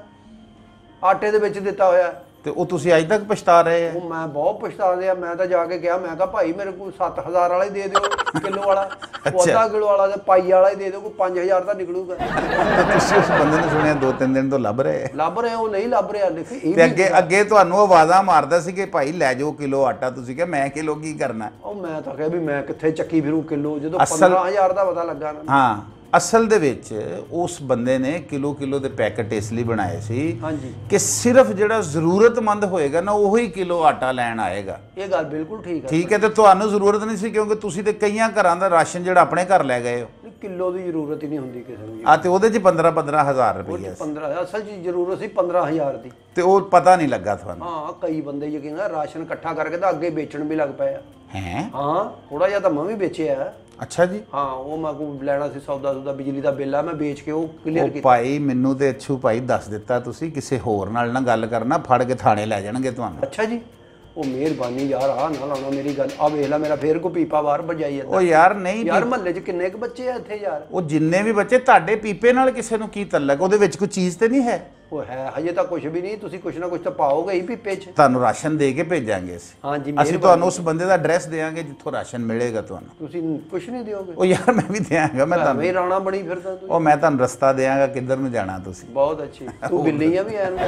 ਆਟੇ ਦੇ ਵਿੱਚ ਦਿੱਤਾ ਹੋਇਆ। ਤੇ ਉਹ ਤੁਸੀਂ ਅੱਜ ਤੱਕ ਪਛਤਾ ਰਹੇ ਆ? ਉਹ ਮੈਂ ਬਹੁਤ ਪਛਤਾ ਰਿਹਾ। ਮੈਂ ਤਾਂ ਜਾ ਕੇ ਕਿਹਾ, ਮੈਂ ਕਿਹਾ ਭਾਈ ਮੇਰੇ ਕੋਲ ਸੱਤ ਹਜ਼ਾਰ ਵਾਲਾ ਹੀ ਦੇ ਦਿਓ ਕਿਲੋ ਵਾਲਾ, ਉਹ ਅੱਧਾ ਕਿਲੋ ਵਾਲਾ ਤੇ ਪਾਈ ਵਾਲਾ ਹੀ ਦੇ ਦਿਓ, ਕੋਈ ਪੰਜ ਹਜ਼ਾਰ ਦਾ ਨਿਕਲੂਗਾ। ਤੁਸੀਂ ਉਸ ਬੰਦੇ ਨੂੰ ਸੁਣਿਆ ਦੋ ਤਿੰਨ ਦਿਨ ਤੋਂ ਲੱਭ ਰਹੇ? ਲੱਭ ਰਹੇ ਉਹ ਨਹੀਂ ਲੱਭ ਰਿਹਾ। ਲਿਖੀ ਇਹ ਤੇ ਅੱਗੇ ਅੱਗੇ ਤੁਹਾਨੂੰ ਆਵਾਜ਼ਾਂ ਮਾਰਦਾ ਸੀ ਕਿ ਭਾਈ ਲੈ ਜਾਓ ਕਿਲੋ ਆਟਾ, ਤੁਸੀਂ ਕਿਹਾ ਮੈਂ ਕਿਲੋ ਕੀ ਕਰਨਾ? ਉਹ ਮੈਂ ਤਾਂ ਕਿਹਾ ਵੀ ਮੈਂ ਕਿੱਥੇ ਚੱਕੀ ਫਿਰੂ ਕਿਲੋ, ਜਦੋਂ ਪੰਦਰਾਂ ਹਜ਼ਾਰ ਦਾ ਪਤਾ ਲੱਗਾ ਨਾ। ਹਾਂ ਅਸਲ ਦੇ ਵਿੱਚ ਉਸ ਬੰਦੇ ਨੇ ਕਿਲੋ ਕਿਲੋ ਦੇ ਪੈਕਟ ਇਸ ਲਈ ਬਣਾਏ ਸੀ ਹਾਂਜੀ ਕਿ ਸਿਰਫ ਜਿਹੜਾ ਜ਼ਰੂਰਤਮੰਦ ਹੋਏਗਾ ਨਾ ਉਹੀ ਕਿਲੋ ਆਟਾ ਲੈਣ ਆਏਗਾ। ਇਹ ਗੱਲ ਬਿਲਕੁਲ ਠੀਕ ਹੈ। ਠੀਕ ਹੈ। ਤੇ ਤੁਹਾਨੂੰ ਜ਼ਰੂਰਤ ਨਹੀਂ ਸੀ ਕਿਉਂਕਿ ਤੁਸੀਂ ਤੇ ਕਈਆਂ ਘਰਾਂ ਦਾ ਰਾਸ਼ਨ ਜਿਹੜਾ ਆਪਣੇ ਘਰ ਲੈ ਗਏ ਹੋ। ਕਿਲੋ ਦੀ ਜ਼ਰੂਰਤ ਹੀ ਨਹੀਂ ਹੁੰਦੀ ਕਿਸੇ ਨੂੰ। ਆ ਤੇ ਉਹਦੇ 'ਚ ਪੰਦਰਾਂ ਪੰਦਰਾਂ ਹਜ਼ਾਰ ਰੁਪਏ ਪੰਦਰਾਂ ਅਸਲ 'ਚ ਜ਼ਰੂਰਤ ਸੀ ਪੰਦਰਾਂ ਹਜ਼ਾਰ ਦੀ, ਤੇ ਉਹ ਪਤਾ ਨਹੀਂ ਲੱਗਾ ਤੁਹਾਨੂੰ? ਹਾਂ ਕਈ ਬੰਦੇ ਯਕੀਨ ਰਾਸ਼ਨ ਇਕੱਠਾ ਕਰਕੇ ਤਾਂ ਅੱਗੇ ਵੇਚਣ ਵੀ ਲੱਗ ਪਏ ਆ। ਹੈ? ਹਾਂ ਥੋੜਾ ਜਿਹਾ ਤਾਂ ਮੈਂ ਵੀ ਵੇਚਿਆ। ਅੱਛਾ ਜੀ। ਹਾਂ ਉਹ ਮੈਂ ਕੋ ਲੈਣਾ ਸੀ ਸੌਦਾ ਸੌਦਾ ਬਿਜਲੀ ਦਾ ਬਿੱਲ ਆ ਮੈਂ ਵੇਚ ਕੇ ਉਹ ਕਲੀਅਰ ਉਹ ਕੀਤਾ। ਭਾਈ ਮੈਨੂੰ ਤੇ ਅੱਛੂ ਭਾਈ ਦੱਸ ਦਿੱਤਾ ਤੁਸੀਂ ਕਿਸੇ ਹੋਰ ਨਾਲ ਨਾ ਗੱਲ ਕਰਨਾ, ਫੜ ਕੇ ਥਾਣੇ ਲੈ ਜਾਣਗੇ ਤੁਹਾਨੂੰ। ਅੱਛਾ ਜੀ ਉਹ ਮਿਹਰਬਾਨੀ ਯਾਰ, ਆ ਨਾ ਲਾਉਣਾ ਮੇਰੀ ਗੱਲ। ਆ ਵੇਖ ਲੈ ਮੇਰਾ ਫੇਰ ਕੋ ਪੀਪਾ ਬਾਹਰ ਭਜਾਈ ਜਾਂਦਾ। ਉਹ ਯਾਰ ਨਹੀਂ ਯਾਰ ਮਹੱਲੇ 'ਚ ਕਿੰਨੇ ਕੁ ਬੱਚੇ ਆ ਇੱਥੇ ਯਾਰ। ਉਹ ਜਿੰਨੇ ਵੀ ਬੱਚੇ, ਤੁਹਾਡੇ ਪੀਪੇ ਨਾਲ ਕਿਸੇ ਨੂੰ ਕੀ ਤਲਕ? ਉਹਦੇ ਵਿੱਚ ਕੋਈ ਚੀਜ਼ ਤੇ ਨਹੀਂ ਹੈ? ਉਹ ਹੈ ਹਜੇ ਤਾਂ ਕੁਝ ਵੀ ਨਹੀਂ, ਤੁਸੀਂ ਕੁਛ ਨਾ ਕੁਛ ਤਾਂ ਪਾਓਗੇ ਹੀ ਪੀਪੇ 'ਚ। ਤੁਹਾਨੂੰ ਰਾਸ਼ਨ ਦੇ ਕੇ ਭੇਜਾਂਗੇ ਅਸੀਂ। ਹਾਂਜੀ ਅਸੀਂ ਤੁਹਾਨੂੰ ਉਸ ਬੰਦੇ ਦਾ ਐਡਰੈਸ ਦੇਵਾਂਗੇ ਜਿੱਥੋਂ ਰਾਸ਼ਨ ਮਿਲੇਗਾ ਤੁਹਾਨੂੰ। ਤੁਸੀਂ ਕੁਛ ਨਹੀਂ ਦਿਓਗੇ? ਉਹ ਯਾਰ ਮੈਂ ਵੀ ਦਿਆਂਗਾ, ਮੈਂ ਤੁਹਾਨੂੰ ਐਵੇਂ ਰਾਣਾ ਬਣੀ ਫਿਰਦਾ ਤੂੰ। ਉਹ ਮੈਂ ਤੁਹਾਨੂੰ ਰਸਤਾ ਦਿਆਂਗਾ ਕਿੱਧਰ ਨੂੰ ਜਾਣਾ ਤੁਸੀਂ। ਬਹੁਤ ਅੱਛੀ ਤੂੰ ਬਿੱਲੀ ਆ ਵੀ ਐਨ।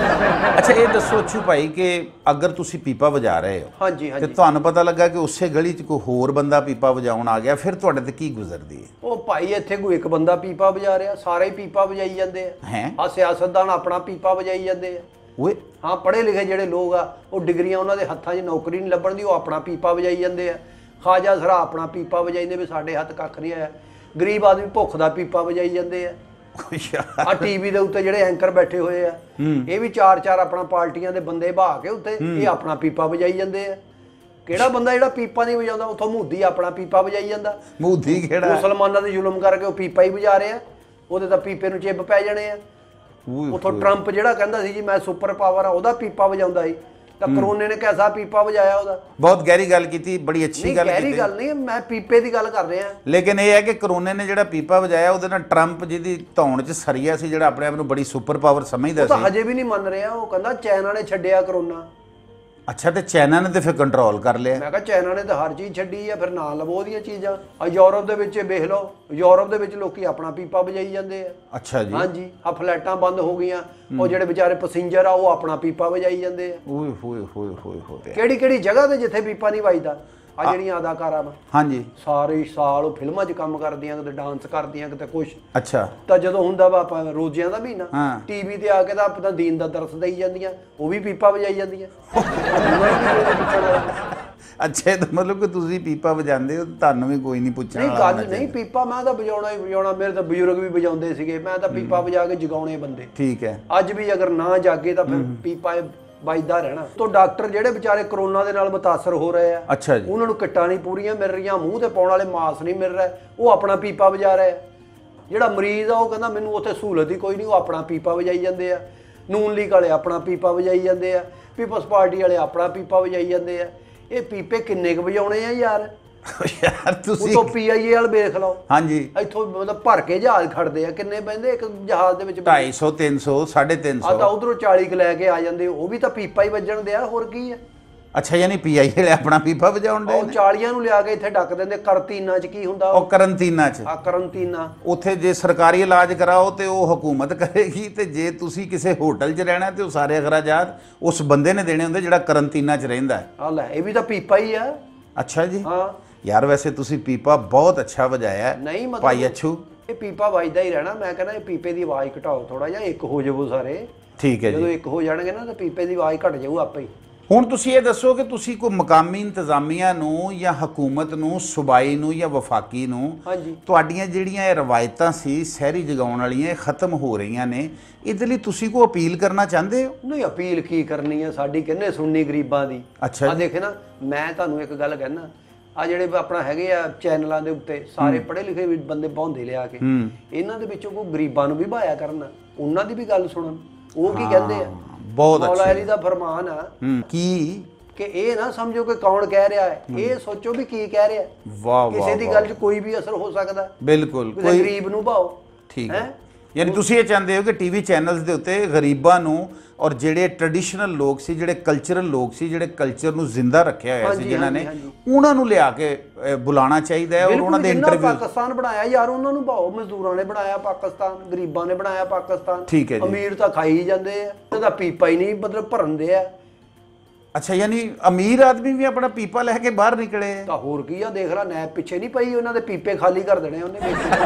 ਅੱਛਾ ਇਹ ਦੱਸੋ ਅੱਛੂ ਭਾਈ ਕਿ ਅਗਰ ਤੁਸੀਂ ਪੀਪਾ ਵਜਾ ਰਹੇ ਹੋ ਹਾਂਜੀ ਤੇ ਹਾਂਜੀ। ਤੁਹਾਨੂੰ ਪਤਾ ਲੱਗਾ ਕਿ ਉਸੇ ਗਲੀ 'ਚ ਕੋਈ ਹੋਰ ਬੰਦਾ ਪੀਪਾ ਵਜਾਉਣ ਆ ਗਿਆ, ਫਿਰ ਤੁਹਾਡੇ ਤੇ ਕੀ ਗੁਜ਼ਰਦੀ ਹੈ? ਉਹ ਭਾਈ ਇੱਥੇ ਕੋਈ ਇੱਕ ਬੰਦਾ ਪੀਪਾ ਵਜਾ ਰਿਹਾ, ਸਾਰੇ ਹੀ ਪੀਪਾ ਵਜਾਈ ਜਾਂਦੇ ਆ। ਹੈ ਆ ਸਿਆਸਤਦਾਨ ਆਪਣਾ ਪੀਪਾ ਵਜਾਈ ਜਾਂਦੇ ਆ। ਓਏ ਹਾਂ ਪੜ੍ਹੇ ਲਿਖੇ ਜਿਹੜੇ ਲੋਕ ਆ, ਉਹ ਡਿਗਰੀਆਂ ਉਹਨਾਂ ਦੇ ਹੱਥਾਂ 'ਚ ਨੌਕਰੀ ਨਹੀਂ ਲੱਭਣ ਦੀ, ਉਹ ਆਪਣਾ ਪੀਪਾ ਵਜਾਈ ਜਾਂਦੇ ਆ। ਖਾਜਾ ਸਰਾ ਆਪਣਾ ਪੀਪਾ ਵਜਾਈਂਦੇ ਵੀ ਸਾਡੇ ਹੱਥ ਕੱਖ ਨਹੀਂ ਆਇਆ। ਗਰੀਬ ਆਦਮੀ ਭੁੱਖ ਦਾ ਪੀਪਾ ਵਜਾਈ ਜਾਂਦੇ ਆ। ਯਾਰ ਆ ਟੀਵੀ ਦੇ ਉੱਤੇ ਜਿਹੜੇ ਐਂਕਰ ਬੈਠੇ ਹੋਏ ਆ, ਇਹ ਵੀ ਚਾਰ ਚਾਰ ਆਪਣਾ ਪਾਰਟੀਆਂ ਦੇ ਬੰਦੇ ਬਹਾ ਕੇ ਉੱਤੇ ਇਹ ਆਪਣਾ ਪੀਪਾ ਵਜਾਈ ਜਾਂਦੇ ਆ। ਕਿਹੜਾ ਬੰਦਾ ਜਿਹੜਾ ਪੀਪਾ ਨਹੀਂ ਵਜਾਉਂਦਾ? ਉੱਥੋਂ ਮੂਦੀ ਆਪਣਾ ਪੀਪਾ ਵਜਾਈ ਜਾਂਦਾ। ਮੂਦੀ ਕਿਹੜਾ? ਮੁਸਲਮਾਨਾਂ ਦੇ ਜ਼ੁਲਮ ਕਰਕੇ ਉਹ ਪੀਪਾ ਹੀ ਵਜਾ ਰਹੇ ਆ, ਉਹਦੇ ਤਾਂ ਪੀਪੇ ਨੂੰ ਚਿੱਬ ਪੈ ਜਾਣੇ ਆ। ਉਥੋਂ ਟਰੰਪ ਜਿਹੜਾ ਕਹਿੰਦਾ ਸੀ ਜੀ ਮੈਂ ਸੁਪਰ ਪਾਵਰ ਆ, ਉਹਦਾ ਪੀਪਾ ਵਜਾਉਂਦਾ ਸੀ। ਤਾਂ ਕਰੋਨੇ ਨੇ ਕੈਸਾ ਪੀਪਾ ਵਜਾਇਆ ਉਹਦਾ। ਬਹੁਤ ਗਹਿਰੀ ਗੱਲ ਕੀਤੀ, ਬੜੀ ਅੱਛੀ ਗੱਲ ਕੀਤੀ। ਗਹਿਰੀ ਗੱਲ ਨਹੀਂ, ਮੈਂ ਪੀਪੇ ਦੀ ਗੱਲ ਕਰ ਰਿਹਾ। ਲੇਕਿਨ ਇਹ ਹੈ ਕਿ ਕਰੋਨੇ ਨੇ ਜਿਹੜਾ ਪੀਪਾ ਵਜਾਇਆ ਉਹਦੇ ਨਾਲ ਟਰੰਪ ਜਿਹਦੀ ਧੌਣ 'ਚ ਸਰੀਆ ਸੀ, ਜਿਹੜਾ ਆਪਣੇ ਆਪ ਨੂੰ ਬੜੀ ਸੁਪਰ ਪਾਵਰ ਸਮਝਦਾ ਉਹ ਤਾਂ ਸੀ, ਹਜੇ ਵੀ ਨਹੀਂ ਮੰਨ ਰਿਹਾ। ਉਹ ਕਹਿੰਦਾ ਚਾਈਨਾ ਨੇ ਛੱਡਿਆ ਕਰੋਨਾ। ਅੱਛਾ ਤੇ ਚਾਈਨਾ ਨੇ ਤੇ ਫਿਰ ਕੰਟਰੋਲ ਕਰ ਲਿਆ। ਮੈਂ ਕਿਹਾ ਚਾਈਨਾ ਨੇ ਤਾਂ ਹਰ ਚੀਜ਼ ਛੱਡੀ ਆ, ਫਿਰ ਨਾ ਲਵੋ ਉਹਦੀਆਂ ਚੀਜ਼ਾਂ। ਆ ਯੂਰਪ ਦੇ ਵਿੱਚ ਵੇਖ ਲਓ, ਯੂਰਪ ਦੇ ਵਿੱਚ ਲੋਕੀ ਆਪਣਾ ਪੀਪਾ ਵਜਾਈ ਜਾਂਦੇ ਆ। ਅੱਛਾ ਜੀ। ਹਾਂਜੀ ਆ ਫਲੈਟਾਂ ਬੰਦ ਹੋ ਗਈਆਂ, ਉਹ ਜਿਹੜੇ ਵਿਚਾਰੇ ਪੈਸੇਂਜਰ ਆ ਉਹ ਆਪਣਾ ਪੀਪਾ ਵਜਾਈ ਜਾਂਦੇ ਆ। ਓਏ ਹੋਏ ਹੋਏ ਹੋਏ ਹੋਏ। ਕਿਹੜੀ ਕਿਹੜੀ ਜਗ੍ਹਾ ਤੇ ਜਿੱਥੇ ਪੀਪਾ ਨਹੀਂ ਵੱਜਦਾ। ਆ ਜਿਹੜੀਆਂ ਅਦਾਕਾਰਾਂ ਵਾ ਹਾਂਜੀ ਸਾਰੇ ਸਾਲ ਉਹ ਫਿਲਮਾਂ 'ਚ ਕੰਮ ਕਰਦੀਆਂ, ਕਿਤੇ ਡਾਂਸ ਕਰਦੀਆਂ, ਕਿਤੇ ਕੁਛ। ਅੱਛਾ ਤਾਂ ਜਦੋਂ ਹੁੰਦਾ ਵਾ ਆਪਾਂ ਰੋਜ਼ਿਆਂ ਦਾ ਮਹੀਨਾ, ਹਾਂ। ਟੀਵੀ ਤੇ ਆ ਕੇ ਤਾਂ ਆਪਣਾ ਦੀਨ ਦਾ ਦਰਸ ਦੇਈ ਜਾਂਦੀਆਂ, ਉਹ ਵੀ ਪੀਪਾ ਵਜਾਈ ਜਾਂਦੀਆਂ। ਅੱਛਾ ਤਾਂ ਮਤਲਬ ਕਿ ਤੁਸੀਂ ਪੀਪਾ ਵਜਾਉਂਦੇ ਹੋ, ਤੁਹਾਨੂੰ ਵੀ ਕੋਈ ਨਹੀਂ ਪੁੱਛਣ ਨਹੀਂ ਵਾਲਾ ਗੱਲ ਨਹੀਂ, ਪੀਪਾ ਮੈਂ ਤਾਂ ਵਜਾਉਣਾ ਹੀ ਵਜਾਉਣਾ। ਮੇਰੇ ਤਾਂ ਬਜ਼ੁਰਗ ਵੀ ਵਜਾਉਂਦੇ ਸੀਗੇ, ਮੈਂ ਤਾਂ ਪੀਪਾ ਵਜਾ ਕੇ ਜਗਾਉਣੇ ਬੰਦੇ। ਠੀਕ ਹੈ। ਅੱਜ ਵੀ ਅਗਰ ਨਾ ਜਾਗੇ ਤਾਂ ਫਿਰ ਪੀਪਾ ਵੱਜਦਾ ਰਹਿਣਾ। ਤੋਂ ਡਾਕਟਰ ਜਿਹੜੇ ਵਿਚਾਰੇ ਕਰੋਨਾ ਦੇ ਨਾਲ ਮੁਤਾਸਰ ਹੋ ਰਹੇ ਆ, ਅੱਛਾ ਜੀ। ਉਹਨਾਂ ਨੂੰ ਕਿੱਟਾਂ ਨਹੀਂ ਪੂਰੀਆਂ ਮਿਲ ਰਹੀਆਂ, ਮੂੰਹ ਤੇ ਪਾਉਣ ਵਾਲੇ ਮਾਸਕ ਨਹੀਂ ਮਿਲ ਰਹੇ, ਉਹ ਆਪਣਾ ਪੀਪਾ ਵਜਾ ਰਹੇ ਆ। ਜਿਹੜਾ ਮਰੀਜ਼ ਆ ਉਹ ਕਹਿੰਦਾ ਮੈਨੂੰ ਉੱਥੇ ਸਹੂਲਤ ਹੀ ਕੋਈ ਨਹੀਂ, ਉਹ ਆਪਣਾ ਪੀਪਾ ਵਜਾਈ ਜਾਂਦੇ ਆ। ਨੂਨ ਲੀਗ ਵਾਲੇ ਆਪਣਾ ਪੀਪਾ ਵਜਾਈ ਜਾਂਦੇ ਆ, ਪੀਪਲਸ ਪਾਰਟੀ ਵਾਲੇ ਆਪਣਾ ਪੀਪਾ ਵਜਾਈ ਜਾਂਦੇ ਆ। ਇਹ ਪੀਪੇ ਕਿੰਨੇ ਕੁ ਵਜਾਉਣੇ ਆ ਯਾਰ? ਯਾਰ ਤੁਸੀਂ ਉਤੋਂ ਪੀ ਆਈ ਏ ਵਾਲ ਵੇਖ ਲਓ, ਹਾਂਜੀ ਇੱਥੋਂ ਮਤਲਬ ਭਰ ਕੇ ਜਹਾਜ਼ ਖੜਦੇ ਆ। ਕਿੰਨੇ ਪੈਂਦੇ ਇੱਕ ਜਹਾਜ਼ ਦੇ ਵਿੱਚ? ਢਾਈ ਸੌ ਤਿੰਨ ਸੌ ਸਾਢੇ ਤਿੰਨ ਆ ਤਾਂ ਸੌ। ਉਧਰੋਂ ਚਾਲੀ ਕ ਲੈ ਕੇ ਆ ਜਾਂਦੇ, ਉਹ ਵੀ ਤਾਂ ਪੀਪਾ ਹੀ ਵੱਜਣ ਦਿਆ, ਹੋਰ ਕੀ ਆ? ਅੱਛਾ ਯਾਨੀ ਪੀਆਈ ਵਾਲੇ ਆਪਣਾ ਪੀਪਾ ਵਜਾਉਣ ਦੇ ਉਹ ਚਾਲੀਆਂ ਨੂੰ ਲਿਆ ਕੇ ਇੱਥੇ ਡੱਕ ਦਿੰਦੇ। ਕਰੰਤੀਨਾ 'ਚ ਕੀ ਹੁੰਦਾ? ਉਹ ਕਰੰਤੀਨਾ 'ਚ। ਆ ਕਰੰਤੀਨਾ ਉੱਥੇ ਜੇ ਸਰਕਾਰੀ ਇਲਾਜ ਕਰਾਓ ਤੇ ਉਹ ਹਕੂਮਤ ਕਰੇਗੀ, ਤੇ ਜੇ ਤੁਸੀਂ ਕਿਸੇ ਹੋਟਲ 'ਚ ਰਹਿਣਾ ਤੇ ਉਹ ਸਾਰੇ ਅਖਰਾਜਾਤ ਉਸ ਬੰਦੇ ਨੇ ਦੇਣੇ ਹੁੰਦੇ ਜਿਹੜਾ ਕਰੰਤੀਨਾ 'ਚ ਰਹਿੰਦਾ ਹੈ। ਆ ਲੈ, ਇਹ ਵੀ ਤਾਂ ਪੀਪਾ ਹੀ ਆ। ਅੱਛਾ ਜੀ। ਹਾਂ ਯਾਰ ਵੈਸੇ ਤੁਸੀਂ ਪੀਪਾ ਬਹੁਤ ਅੱਛਾ ਵਜਾਇਆ ਨਹੀਂ ਮਤਲਬ ਭਾਈ ਅੱਛੂ। ਇਹ ਪੀਪਾ ਵੱਜਦਾ ਹੀ ਰਹਿਣਾ। ਮੈਂ ਕਹਿੰਦਾ ਇਹ ਪੀਪੇ ਦੀ ਆਵਾਜ਼ ਘਟਾਓ ਥੋੜਾ ਜਿਹਾ, ਇੱਕ ਹੋ ਜਾਵੋ ਸਾਰੇ। ਠੀਕ ਹੈ ਜਦੋਂ ਜੀ। ਇੱਕ ਹੋ ਜਾਣਗੇ ਨਾ ਤਾਂ ਪੀਪੇ ਦੀ ਆਵਾਜ਼ ਘਟ ਜਾਊ ਆਪੇ ਹੀ। ਹੁਣ ਤੁਸੀਂ ਇਹ ਦੱਸੋ ਕਿ ਤੁਸੀਂ ਕੋਈ ਮਕਾਮੀ ਇੰਤਜ਼ਾਮੀਆ ਨੂੰ ਜਾਂ ਹਕੂਮਤ ਨੂੰ, ਸੂਬਾਈ ਨੂੰ ਜਾਂ ਵਫਾਕੀ ਨੂੰ, ਹਾਂਜੀ ਤੁਹਾਡੀਆਂ ਜਿਹੜੀਆਂ ਇਹ ਰਵਾਇਤਾਂ ਸੀ ਸ਼ਹਿਰੀ ਜਗਾਉਣ ਵਾਲੀਆਂ, ਇਹ ਖਤਮ ਹੋ ਰਹੀਆਂ ਨੇ, ਇਹਦੇ ਲਈ ਤੁਸੀਂ ਕੋਈ ਅਪੀਲ ਕਰਨਾ ਚਾਹੁੰਦੇ ਹੋ? ਨਹੀਂ ਅਪੀਲ ਕੀ ਕਰਨੀ ਆ, ਸਾਡੀ ਕਿੰਨੇ ਸੁਣਨੀ ਗਰੀਬਾਂ ਦੀ। ਅੱਛਾ ਆ ਦੇਖੇ ਨਾ, ਮੈਂ ਤੁਹਾਨੂੰ ਇੱਕ ਗੱਲ ਕਹਿਣਾ, ਆ ਜਿਹੜੇ ਆਪਣਾ ਹੈਗੇ ਆ ਚੈਨਲਾਂ ਦੇ ਉੱਤੇ ਸਾਰੇ ਪੜ੍ਹੇ ਲਿਖੇ ਵੀ ਬੰਦੇ ਬਹੁੰਦੇ ਲਿਆ ਕੇ, ਇਹਨਾਂ ਦੇ ਵਿੱਚੋਂ ਕੋਈ ਗਰੀਬਾਂ ਨੂੰ ਵੀ ਭਾਇਆ ਕਰਨ, ਉਹਨਾਂ ਦੀ ਵੀ ਗੱਲ ਸੁਣਨ। ਉਹ ਕੀ ਕਹਿੰਦੇ ਆ? ਬਹੁਤ ਮੌਲਾ ਅੱਛਾ। ਅਲੀ ਦਾ ਫਰਮਾਨ ਆ ਹੂੰ ਕੀ ਕਿ ਇਹ ਨਾ ਸਮਝੋ ਕਿ ਕੌਣ ਕਹਿ ਰਿਹਾ ਹੈ, ਇਹ ਸੋਚੋ ਵੀ ਕੀ ਕਹਿ ਰਿਹਾ। ਵਾਹ ਵਾਹ ਕਿਸੇ ਦੀ ਗੱਲ 'ਚ ਕੋਈ ਵੀ ਅਸਰ ਹੋ ਸਕਦਾ। ਬਿਲਕੁਲ ਕਿਸੇ ਗਰੀਬ ਨੂੰ ਭਾਓ। ਠੀਕ ਹੈ। ਯਾਨੀ ਤੁਸੀਂ ਇਹ ਚਾਹੁੰਦੇ ਹੋ ਕਿ ਟੀਵੀ ਚੈਨਲਸ ਦੇ ਉੱਤੇ ਗਰੀਬਾਂ ਨੂੰ ਔਰ ਜਿਹੜੇ ਟ੍ਰੈਡੀਸ਼ਨਲ ਲੋਕ ਸੀ, ਜਿਹੜੇ ਕਲਚਰਲ ਲੋਕ ਸੀ, ਜਿਹੜੇ ਕਲਚਰ ਨੂੰ ਜ਼ਿੰਦਾ ਰੱਖਿਆ ਹੋਇਆ ਸੀ ਜਿਨ੍ਹਾਂ ਨੇ, ਉਹਨਾਂ ਨੂੰ ਲਿਆ ਕੇ ਬੁਲਾਉਣਾ ਚਾਹੀਦਾ ਹੈ ਔਰ ਉਹਨਾਂ ਦੇ ਇੰਟਰਵਿਊ। ਪਾਕਿਸਤਾਨ ਬਣਾਇਆ ਯਾਰ, ਉਹਨਾਂ ਨੂੰ ਭਾਓ। ਮਜ਼ਦੂਰਾਂ ਨੇ ਬਣਾਇਆ ਪਾਕਿਸਤਾਨ, ਗਰੀਬਾਂ ਨੇ ਬਣਾਇਆ ਪਾਕਿਸਤਾਨ। ਠੀਕ ਹੈ ਜੀ। ਅਮੀਰ ਤਾਂ ਖਾਈ ਜਾਂਦੇ ਆ, ਉਹਦਾ ਪੀਪਾ ਹੀ ਨਹੀਂ ਮਤਲਬ ਭਰਨਦੇ ਆ। ਅੱਛਾ ਯਾਨੀ ਅਮੀਰ ਆਦਮੀ ਵੀ ਆਪਣਾ ਪੀਪਾ ਲੈ ਕੇ ਬਾਹਰ ਨਿਕਲੇ ਤਾਂ ਹੋਰ ਕੀ ਆ? ਦੇਖ ਲੈ ਨੈਬ ਪਿੱਛੇ ਨਹੀਂ ਪਈ, ਉਹਨਾਂ ਦੇ ਪੀਪੇ ਖਾਲੀ ਕਰ ਦੇਣੇ ਉਹਨੇ।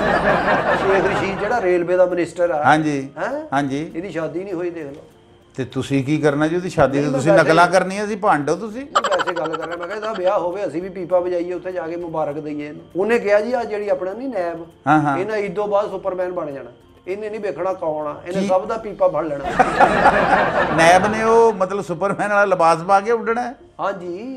ਸ਼ੇਖ ਰਸ਼ੀਦ ਜਿਹੜਾ ਰੇਲਵੇ ਦਾ ਮਿਨਿਸਟਰ ਆ, ਹਾਂਜੀ ਹੈ ਹਾਂਜੀ, ਇਹਦੀ ਸ਼ਾਦੀ ਨਹੀਂ ਹੋਈ, ਦੇਖ ਲਓ। ਤੇ ਤੁਸੀਂ ਕੀ ਕਰਨਾ ਜੀ ਉਹਦੀ ਸ਼ਾਦੀ ਤੇ? ਤੁਸੀਂ ਨਕਲਾਂ ਕਰਨੀਆਂ ਸੀ, ਭਾਂਡੋ ਤੁਸੀਂ। ਵੈਸੇ ਗੱਲ ਕਰ ਰਿਹਾ, ਮੈਂ ਕਿਹਾ ਇਹਦਾ ਵਿਆਹ ਹੋਵੇ, ਅਸੀਂ ਵੀ ਪੀਪਾ ਵਜਾਈਏ, ਉੱਥੇ ਜਾ ਕੇ ਮੁਬਾਰਕ ਦਈਏ ਇਹਨੂੰ। ਉਹਨੇ ਕਿਹਾ ਜੀ ਆ ਜਿਹੜੀ ਆਪਣਾ ਨਹੀਂ ਨੈਬ, ਹਾਂ ਹਾਂ, ਇਹਨਾਂ ਈਦੋਂ ਬਾਅਦ ਸੁਪਰਮੈਨ ਬਣ ਜਾਣਾ। ਇਹਨੇ ਨਹੀਂ ਵੇਖਣਾ ਕੌਣ ਆ, ਇਹਨੇ ਸਭ ਦਾ ਪੀਪਾ ਫੜ ਲੈਣਾ। ਨੈਬ ਨੇ ਉਹ ਮਤਲਬ ਸੁਪਰਮੈਨ ਵਾਲਾ ਲਿਬਾਸ ਪਾ ਕੇ ਉੱਡਣਾ ਹੈ? ਹਾਂਜੀ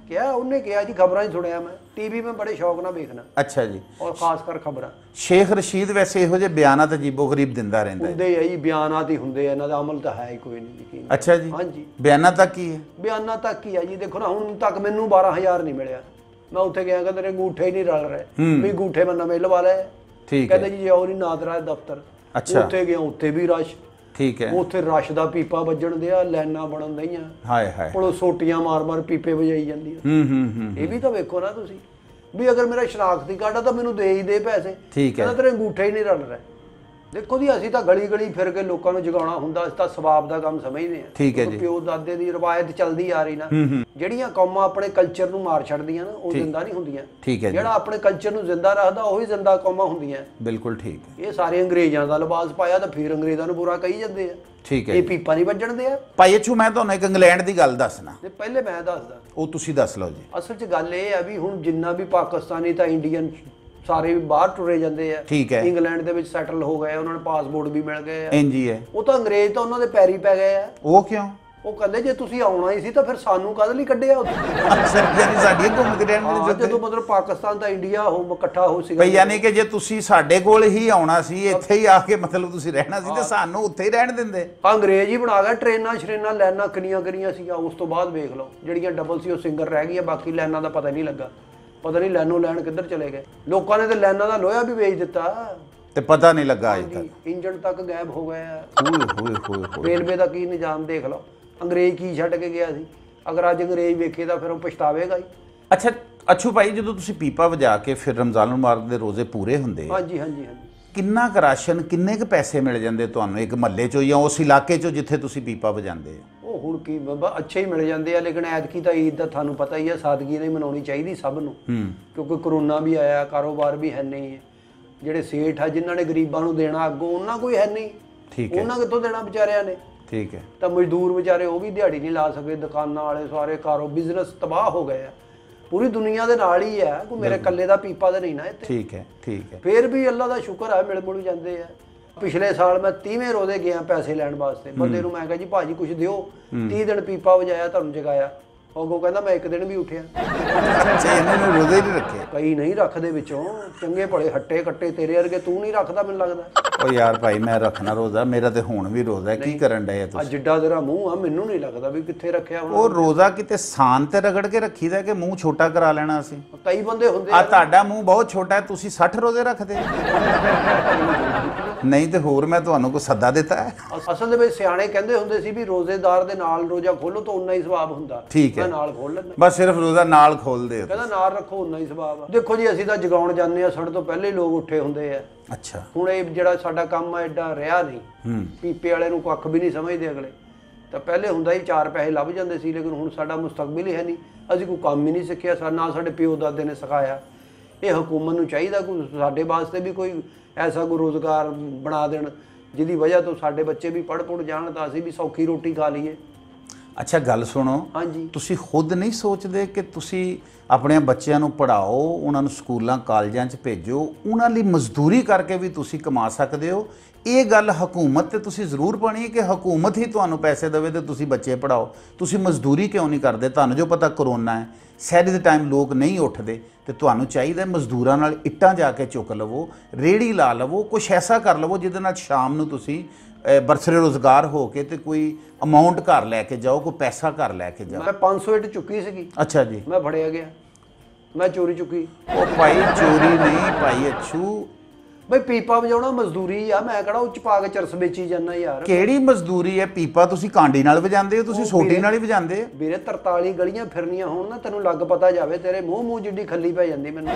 ਕਿਹਾ ਉਹਨੇ ਕਿਹਾ ਜੀ ਖਬਰਾਂ ਹੀ ਸੁਣਿਆ ਮੈਂ ਟੀਵੀ ਮੈਂ ਬੜੇ ਸ਼ੌਕ ਨਾਲ ਵੇਖਣਾ। ਅੱਛਾ ਜੀ। ਔਰ ਖਾਸ ਕਰ ਖਬਰਾਂ। ਸ਼ੇਖ ਰਸ਼ੀਦ ਵੈਸੇ ਇਹੋ ਜਿਹੇ ਬਿਆਨਾਂ ਤਾਂ ਅਜੀਬੋ ਗਰੀਬ ਦਿੰਦਾ ਰਹਿੰਦਾ ਹੈ। ਹੁੰਦੇ ਆ ਜੀ, ਬਿਆਨਾਂ ਹੀ ਹੁੰਦੇ ਆ, ਇਹਨਾਂ ਦਾ ਅਮਲ ਤਾਂ ਹੈ ਹੀ ਕੋਈ ਨਹੀਂ ਯਕੀਨ। ਅੱਛਾ ਜੀ। ਹਾਂਜੀ। ਬਿਆਨਾਂ ਤੱਕ ਕੀ ਹੈ? ਬਿਆਨਾਂ ਤੱਕ ਹੀ ਆ ਜੀ। ਦੇਖੋ ਨਾ ਹੁਣ ਤੱਕ ਮੈਨੂੰ ਬਾਰਾਂ ਹਜ਼ਾਰ ਨਹੀਂ ਮਿਲਿਆ। ਮੈਂ ਉੱਥੇ ਗਿਆ ਕਹਿੰਦੇ ਨੇ ਅੰਗੂਠੇ ਹੀ ਨਹੀਂ ਰਲ ਰਹੇ ਵੀ ਅੰਗੂਠੇ ਮੈਂ ਨਵੇਂ ਲਵਾ ਲਏ। ਠੀਕ ਹੈ। ਕਹਿੰਦੇ ਜੀ ਜਾਓ ਨਹੀਂ ਨਾਦਰਾ ਦਫ਼ਤਰ। ਅੱਛਾ। ਉੱਥੇ ਗਿਆ ਉੱਥੇ ਵੀ ਰਸ਼। ਠੀਕ ਹੈ। ਉੱਥੇ ਰਸ਼ ਦਾ ਪੀਪਾ ਵੱਜਣ ਦਿਆ, ਲਾਈਨਾਂ ਬਣਨ ਦਈਆਂ। ਹਾਏ ਹਾਏ। ਕੋਲੋਂ ਸੋਟੀਆਂ ਮਾਰ ਮਾਰ ਪੀਪੇ ਵਜਾਈ ਜਾਂਦੀਆਂ। ਹੂੰ ਹੂੰ ਹੂੰ। ਇਹ ਵੀ ਤਾਂ ਵੇਖੋ ਨਾ ਤੁਸੀਂ ਵੀ ਅਗਰ ਮੇਰਾ ਸ਼ਨਾਖਤੀ ਕਾਰਡ ਆ ਤਾਂ ਮੈਨੂੰ ਦੇ ਹੀ ਦੇ ਪੈਸੇ। ਠੀਕ ਹੈ। ਕਹਿੰਦਾ ਤੇਰੇ ਅੰਗੂਠੇ ਹੀ ਨਹੀਂ ਰਲ ਰਹੇ। ਦੇਖੋ ਜੀ ਅਸੀਂ ਤਾਂ ਗਲੀ ਗਲੀ ਫਿਰ ਕੇ ਲੋਕਾਂ ਨੂੰ ਜਗਾਉਣਾ ਹੁੰਦਾ, ਅਸੀਂ ਤਾਂ ਸਵਾਬ ਦਾ ਕੰਮ ਸਮਝਦੇ ਆ। ਠੀਕ ਹੈ ਜੀ। ਪਿਓ ਦਾਦੇ ਦੀ ਰਵਾਇਤ ਚੱਲਦੀ ਆ ਰਹੀ ਨਾ। ਜਿਹੜੀਆਂ ਕੌਮਾਂ ਆਪਣੇ ਕਲਚਰ ਨੂੰ ਮਾਰ ਛੱਡਦੀਆਂ ਨਾ ਉਹ ਜ਼ਿੰਦਾ ਨਹੀਂ ਹੁੰਦੀਆਂ। ਠੀਕ ਹੈ ਜੀ। ਜਿਹੜਾ ਆਪਣੇ ਕਲਚਰ ਨੂੰ ਜ਼ਿੰਦਾ ਰੱਖਦਾ ਉਹੀ ਜ਼ਿੰਦਾ ਕੌਮਾਂ ਹੁੰਦੀਆਂ। ਬਿਲਕੁਲ ਠੀਕ ਹੈ। ਇਹ ਸਾਰੇ ਅੰਗਰੇਜ਼ਾਂ ਦਾ ਲਿਬਾਸ ਪਾਇਆ ਤਾਂ ਫਿਰ ਅੰਗਰੇਜ਼ਾਂ ਨੂੰ ਬੁਰਾ ਕਹੀ ਜਾਂਦੇ ਆ। ਠੀਕ ਹੈ। ਇਹ ਪੀਪਾ ਨਹੀਂ ਵੱਜਣ ਦੇ ਆ। ਭਾਈ ਅਛੂ ਮੈਂ ਤੁਹਾਨੂੰ ਇੱਕ ਇੰਗਲੈਂਡ ਦੀ ਗੱਲ ਦੱਸਣਾ ਤੇ ਪਹਿਲੇ ਮੈਂ ਦੱਸਦਾ, ਉਹ ਤੁਸੀਂ ਦੱਸ ਲਓ ਜੀ। ਅਸਲ 'ਚ ਗੱਲ ਇਹ ਆ ਵੀ ਹੁਣ ਜਿੰਨਾ ਵੀ ਪਾਕਿਸਤਾਨੀ ਤਾਂ ਇੰਡੀਅਨ ਸਾਰੇ ਬਾਹਰ ਟੁਰੇ ਜਾਂਦੇ ਆ। ਠੀਕ ਹੈ। ਇੰਗਲੈਂਡ ਦੇ ਵਿੱਚ ਸੈਟਲ ਹੋ ਗਏ, ਉਹਨਾਂ ਨੂੰ ਪਾਸਪੋਰਟ ਵੀ ਮਿਲ ਗਏ ਆ। ਇੰਜ ਹੀ ਹੈ। ਉਹ ਤਾਂ ਅੰਗਰੇਜ਼ ਤਾਂ ਉਹਨਾਂ ਦੇ ਪੈਰੀ ਪੈ ਗਏ ਆ। ਉਹ ਕਿਉਂ? ਉਹ ਕਹਿੰਦੇ ਜੇ ਤੁਸੀਂ ਆਉਣਾ ਹੀ ਸੀ ਤਾਂ ਫਿਰ ਸਾਨੂੰ ਕਾਹਦੇ ਲਈ ਕੱਢਿਆ ਉੱਥੇ? ਅੱਛਾ, ਯਾਨੀ ਸਾਡੀ ਘੁੰਮਦੇ ਰਹਿਣ ਹਾਂ, ਦੀ ਜਦੋਂ ਮਤਲਬ ਪਾਕਿਸਤਾਨ ਤਾਂ ਇੰਡੀਆ ਹੋ ਇਕੱਠਾ ਹੋ ਸੀਗਾ। ਬਈ ਯਾਨੀ ਕਿ ਜੇ ਤੁਸੀਂ ਸਾਡੇ ਕੋਲ ਹੀ ਆਉਣਾ ਸੀ, ਇੱਥੇ ਹੀ ਆ ਕੇ ਮਤਲਬ ਤੁਸੀਂ ਰਹਿਣਾ ਸੀ ਤੇ ਸਾਨੂੰ ਉੱਥੇ ਹੀ ਰਹਿਣ ਦਿੰਦੇ। ਅੰਗਰੇਜ਼ ਹੀ ਬਣਾ ਗਿਆ। ਟ੍ਰੇਨਾਂ ਸ਼ਰੇਨਾਂ ਲਾਈਨਾਂ ਕਿੰਨੀਆਂ ਕਿੰਨੀਆਂ ਸੀਗਾ। ਉਸ ਤੋਂ ਬਾਅਦ ਵੇਖ ਲਓ ਜਿਹੜੀਆਂ ਡਬਲ ਸੀ ਉਹ ਸਿੰਗਲ ਰਹਿ ਗਈਆਂ, ਬਾਕੀ ਲਾਈਨਾਂ ਦਾ ਪਤਾ ਨਹੀਂ ਲੱਗਾ। ਪਤਾ ਨਹੀਂ ਲਾਈਨੋਂ ਲੈਣ ਕਿੱਧਰ ਚਲੇ ਗਏ। ਲੋਕਾਂ ਨੇ ਤੇ ਲਾਈਨਾਂ ਦਾ ਲੋਹਾ ਵੀ ਵੇਚ ਦਿੱਤਾ ਤੇ ਪਤਾ ਨਹੀਂ ਲੱਗਾ ਅਜੇ ਤੱਕ। ਇੰਜਣ ਤੱਕ ਗਾਇਬ ਹੋ ਗਏ ਆ। ਹੋਏ ਹੋਏ ਹੋਏ ਹੋਏ। ਰੇਲਵੇ ਦਾ ਕੀ ਨਿਜ਼ਾਮ ਦੇਖ ਲਓ। ਅੰਗਰੇਜ਼ ਕੀ ਛੱਡ ਕੇ ਗਿਆ ਸੀ। ਅਗਰ ਅੱਜ ਅੰਗਰੇਜ਼ ਵੇਖੇ ਤਾਂ ਫਿਰ ਉਹ ਪਛਤਾਵੇਗਾ ਹੀ। ਅੱਛਾ ਅਛੂ ਭਾਈ, ਜਦੋਂ ਤੁਸੀਂ ਪੀਪਾ ਵਜਾ ਕੇ ਫਿਰ ਰਮਜ਼ਾਨ ਮੁਬਾਰਕ ਦੇ ਰੋਜ਼ੇ ਪੂਰੇ ਹੁੰਦੇ, ਹਾਂਜੀ ਹਾਂਜੀ ਹਾਂਜੀ, ਕਿੰਨਾ ਕੁ ਰਾਸ਼ਨ, ਕਿੰਨੇ ਕੁ ਪੈਸੇ ਮਿਲ ਜਾਂਦੇ ਤੁਹਾਨੂੰ ਇੱਕ ਮਹੱਲੇ ਚੋਂ ਜਾਂ ਉਸ ਇਲਾਕੇ ਚੋਂ ਜਿੱਥੇ ਤੁਸੀਂ ਪੀਪਾ ਵਜਾਉਂਦੇ? ਉਹ ਹੁਣ ਕੀ ਬਾਬਾ ਅੱਛੇ ਹੀ ਮਿਲ ਜਾਂਦੇ ਆ। ਲੇਕਿਨ ਐਤਕੀ ਤਾਂ ਈਦ ਦਾ ਤੁਹਾਨੂੰ ਪਤਾ ਹੀ ਆ, ਸਾਦਗੀ ਨਹੀਂ ਮਨਾਉਣੀ ਚਾਹੀਦੀ ਸਭ ਨੂੰ। ਕਿਉਂਕਿ ਕਰੋਨਾ ਵੀ ਆਇਆ, ਕਾਰੋਬਾਰ ਵੀ ਹੈ ਨਹੀਂ ਹੈ। ਜਿਹੜੇ ਸੇਠ ਆ ਜਿਨ੍ਹਾਂ ਨੇ ਗਰੀਬਾਂ ਨੂੰ ਦੇਣਾ ਅੱਗੋਂ ਉਹਨਾਂ ਕੋਈ ਹੈ ਨਹੀਂ। ਠੀਕ ਹੈ। ਉਹਨਾਂ ਕਿੱਥੋਂ ਦੇਣਾ ਵਿਚਾਰਿਆਂ ਨੇ? ਠੀਕ ਹੈ। ਤਾਂ ਮਜ਼ਦੂਰ ਵਿਚਾਰੇ ਉਹ ਵੀ ਦਿਹਾੜੀ ਨਹੀਂ ਲਾ ਸਕੇ। ਦੁਕਾਨਾਂ ਵਾਲੇ ਸਾਰੇ ਕਾਰੋ ਬਿਜ਼ਨਸ ਤਬਾਹ ਹੋ ਗਏ ਆ। ਪੂਰੀ ਦੁਨੀਆ ਦੇ ਨਾਲ ਹੀ ਆ, ਕੋਈ ਮੇਰੇ ਇਕੱਲੇ ਦਾ ਪੀਪਾ ਤਾਂ ਨਹੀਂ ਨਾ ਇੱਥੇ। ਠੀਕ ਹੈ। ਠੀਕ ਹੈ। ਫੇਰ ਵੀ ਅੱਲਾ ਦਾ ਸ਼ੁਕਰ ਆ, ਮਿਲ ਮੁਲ ਜਾਂਦੇ ਆ। ਪਿਛਲੇ ਸਾਲ ਮੈਂ ਤੀਵੇਂ ਰੋਜ਼ੇ ਗਿਆ ਪੈਸੇ ਲੈਣ ਵਾਸਤੇ। ਬੰਦੇ ਨੂੰ ਮੈਂ ਕਿਹਾ ਜੀ ਭਾਜੀ ਕੁਝ ਦਿਓ। ਤੀਹ ਦਿਨ ਪੀਪਾ ਵਜਾਇਆ, ਤੁਹਾਨੂੰ ਜਗਾਇਆ। ਉਹ ਕਹਿੰਦਾ ਮੈਂ ਇੱਕ ਦਿਨ ਵੀ ਉੱਠਿਆ। ਅੱਛਾ, ਇਹਨਾਂ ਨੇ ਰੋਜ਼ੇ ਨਹੀਂ ਰੱਖੇ? ਕਈ ਨਹੀਂ ਰੱਖਦੇ ਵਿੱਚੋਂ, ਚੰਗੇ ਭਲੇ ਹੱਟੇ ਕੱਟੇ ਤੇਰੇ ਵਰਗੇ। ਤੂੰ ਨਹੀਂ ਰੱਖਦਾ ਮੈਨੂੰ ਲੱਗਦਾ। ਉਹ ਯਾਰ ਭਾਈ ਮੈਂ ਰੱਖਣਾ ਰੋਜ਼ਾ, ਮੇਰਾ ਤੇ ਹੁਣ ਵੀ ਰੋਜ਼ਾ ਹੈ। ਕੀ ਕਰਨ ਡਏ ਆ ਤੁਸੀਂ? ਜਿੱਡਾ ਤੇਰਾ ਮੂੰਹ ਆ, ਮੈਨੂੰ ਨਹੀਂ ਲੱਗਦਾ ਵੀ ਕਿੱਥੇ ਰੱਖਿਆ ਹੁਣ। ਉਹ ਰੋਜ਼ਾ ਕਿਤੇ ਸਾਨ ਤੇ ਰਗੜ ਕੇ ਰੱਖੀਦਾ ਕਿ ਮੂੰਹ ਛੋਟਾ ਕਰਾ ਲੈਣਾ ਅਸੀਂ? ਕਈ ਬੰਦੇ ਹੁੰਦੇ ਆ ਤੁਹਾਡਾ ਮੂੰਹ ਬਹੁਤ ਛੋਟਾ ਹੈ, ਤੁਸੀਂ ਸੱਠ ਰੋਜ਼ੇ ਰੱਖਦੇ? ਨਹੀਂ ਤੇ ਹੋਰ ਮੈਂ ਤੁਹਾਨੂੰ ਕੋਈ ਸੱਦਾ ਦਿੱਤਾ ਹੈ? ਅਸਲ ਦੇ ਵਿੱਚ ਸਿਆਣੇ ਕਹਿੰਦੇ ਹੁੰਦੇ ਸੀ ਵੀ ਰੋਜ਼ੇਦਾਰ ਦੇ ਨਾਲ ਰੋਜ਼ਾ ਖੋਲੋ ਤਾਂ ਉਨਾ ਹੀ ਸਵਾਬ ਹੁੰਦਾ। ਠੀਕ ਹੈ। ਮੈਂ ਨਾਲ ਖੋਲ ਲੈਂਦਾ। ਬਸ ਸਿਰਫ ਰੋਜ਼ਾ ਨਾਲ ਖੋਲਦੇ ਹੋ? ਕਹਿੰਦਾ ਨਾਲ ਰੱਖੋ ਉਨਾ ਹੀ ਸਵਾਬ ਆ। ਦੇਖੋ ਜੀ ਅਸੀਂ ਤਾਂ ਜਗਾਉਣ ਜਾਂਦੇ ਆ, ਸਾਡੇ ਤੋਂ ਪਹਿਲੇ ਲੋਕ ਉੱਠੇ ਹੁੰਦੇ ਆ। ਅੱਛਾ। ਹੁਣ ਇਹ ਜਿਹੜਾ ਸਾਡਾ ਕੰਮ ਆ ਐਡਾ ਰਿਹਾ ਨਹੀਂ। ਹੂੰ। ਪੀਪੇ ਵਾਲੇ ਨੂੰ ਕੱਖ ਵੀ ਨਹੀਂ ਸਮਝਦੇ ਅਗਲੇ। ਤਾਂ ਪਹਿਲੇ ਹੁੰਦਾ ਹੀ ਚਾਰ ਪੈਸੇ ਲੱਭ ਜਾਂਦੇ ਸੀ, ਲੇਕਿਨ ਹੁਣ ਸਾਡਾ ਮੁਸਤਕਬਲ ਹੀ ਹੈ ਨਹੀਂ। ਅਸੀਂ ਕੋਈ ਕੰਮ ਹੀ ਨਹੀਂ ਸਿੱਖਿਆ, ਸਾ ਨਾ ਸਾਡੇ ਪਿਓ ਦਾਦੇ ਨੇ ਸਿਖਾਇਆ। ਇਹ ਹਕੂਮਤ ਨੂੰ ਚਾਹੀਦਾ ਕੋਈ ਸਾਡੇ ਵਾਸਤੇ ਵੀ ਕੋਈ ਐਸਾ ਕੋਈ ਰੋਜ਼ਗਾਰ ਬਣਾ ਦੇਣ ਜਿਹਦੀ ਵਜ੍ਹਾ ਤੋਂ ਸਾਡੇ ਬੱਚੇ ਵੀ ਪੜ੍ਹ ਪੁੜ ਜਾਣ ਤਾਂ ਅਸੀਂ ਵੀ ਸੌਖੀ ਰੋਟੀ ਖਾ ਲਈਏ। ਅੱਛਾ ਗੱਲ ਸੁਣੋ, ਹਾਂਜੀ। ਤੁਸੀਂ ਖੁਦ ਨਹੀਂ ਸੋਚਦੇ ਕਿ ਤੁਸੀਂ ਆਪਣੇ ਬੱਚਿਆਂ ਨੂੰ ਪੜ੍ਹਾਓ, ਉਹਨਾਂ ਨੂੰ ਸਕੂਲਾਂ ਕਾਲਜਾਂ 'ਚ ਭੇਜੋ, ਉਹਨਾਂ ਲਈ ਮਜ਼ਦੂਰੀ ਕਰਕੇ ਵੀ ਤੁਸੀਂ ਕਮਾ ਸਕਦੇ ਹੋ? ਇਹ ਗੱਲ ਹਕੂਮਤ ਤੇ ਤੁਸੀਂ ਜ਼ਰੂਰ ਪਾਣੀ ਕਿ ਹਕੂਮਤ ਹੀ ਤੁਹਾਨੂੰ ਪੈਸੇ ਦੇਵੇ ਤੇ ਤੁਸੀਂ ਬੱਚੇ ਪੜ੍ਹਾਓ। ਤੁਸੀਂ ਮਜ਼ਦੂਰੀ ਕਿਉਂ ਨਹੀਂ ਕਰਦੇ? ਤੁਹਾਨੂੰ ਜੋ ਪਤਾ ਕਰੋਨਾ ਹੈ, ਸਹਿਰੀ ਦੇ ਟਾਈਮ ਲੋਕ ਨਹੀਂ ਉੱਠਦੇ ਤੇ ਤੁਹਾਨੂੰ ਚਾਹੀਦਾ ਮਜ਼ਦੂਰਾਂ ਨਾਲ ਇੱਟਾਂ ਜਾ ਕੇ ਚੁੱਕ ਲਵੋ, ਰੇੜੀ ਲਾ ਲਵੋ, ਕੁਛ ਐਸਾ ਕਰ ਲਵੋ ਜਿਹਦੇ ਨਾਲ ਸ਼ਾਮ ਨੂੰ ਤੁਸੀਂ ਬਰਸਰੇ ਰੋਜ਼ਗਾਰ ਹੋ ਕੇ ਤੇ ਕੋਈ ਅਮਾਉਂਟ ਘਰ ਲੈ ਕੇ ਜਾਓ, ਕੋਈ ਪੈਸਾ ਘਰ ਲੈ ਕੇ ਜਾਓ। ਮੈਂ ਪੰਜ ਸੌ ਇੱਟ ਚੁੱਕੀ ਸੀਗੀ। ਅੱਛਾ ਜੀ। ਮੈਂ ਫੜਿਆ ਗਿਆ, ਮੈਂ ਚੋਰੀ ਚੁੱਕੀ। ਉਹ ਭਾਈ ਚੋਰੀ ਨਹੀਂ ਭਾਈ ਅਛੂ, ਬਈ ਪੀਪਾ ਵਜਾਉਣਾ ਮਜ਼ਦੂਰੀ ਆ। ਮੈਂ ਕਿਹੜਾ ਉੱਚ ਪਾ ਕੇ ਚਰਸ ਵੇਚੀ ਜਾਂਦਾ ਯਾਰ। ਕਿਹੜੀ ਮਜ਼ਦੂਰੀ ਹੈ? ਪੀਪਾ ਤੁਸੀਂ ਕਾਂਡੀ ਨਾਲ ਵਜਾਉਂਦੇ ਹੋ, ਤੁਸੀਂ ਸੋਟੀ ਨਾਲ ਹੀ ਵਜਾਉਂਦੇ ਹੋ। ਵੀਰੇ ਤਰਤਾਲੀ ਗਲੀਆਂ ਫਿਰਨੀਆਂ ਹੋਣ ਨਾ, ਤੈਨੂੰ ਲੱਗ ਪਤਾ ਜਾਵੇ, ਤੇਰੇ ਮੂੰਹ ਮੂੰਹ ਜਿੱਡੀ ਖੱਲੀ ਪੈ ਜਾਂਦੀ ਮੈਨੂੰ।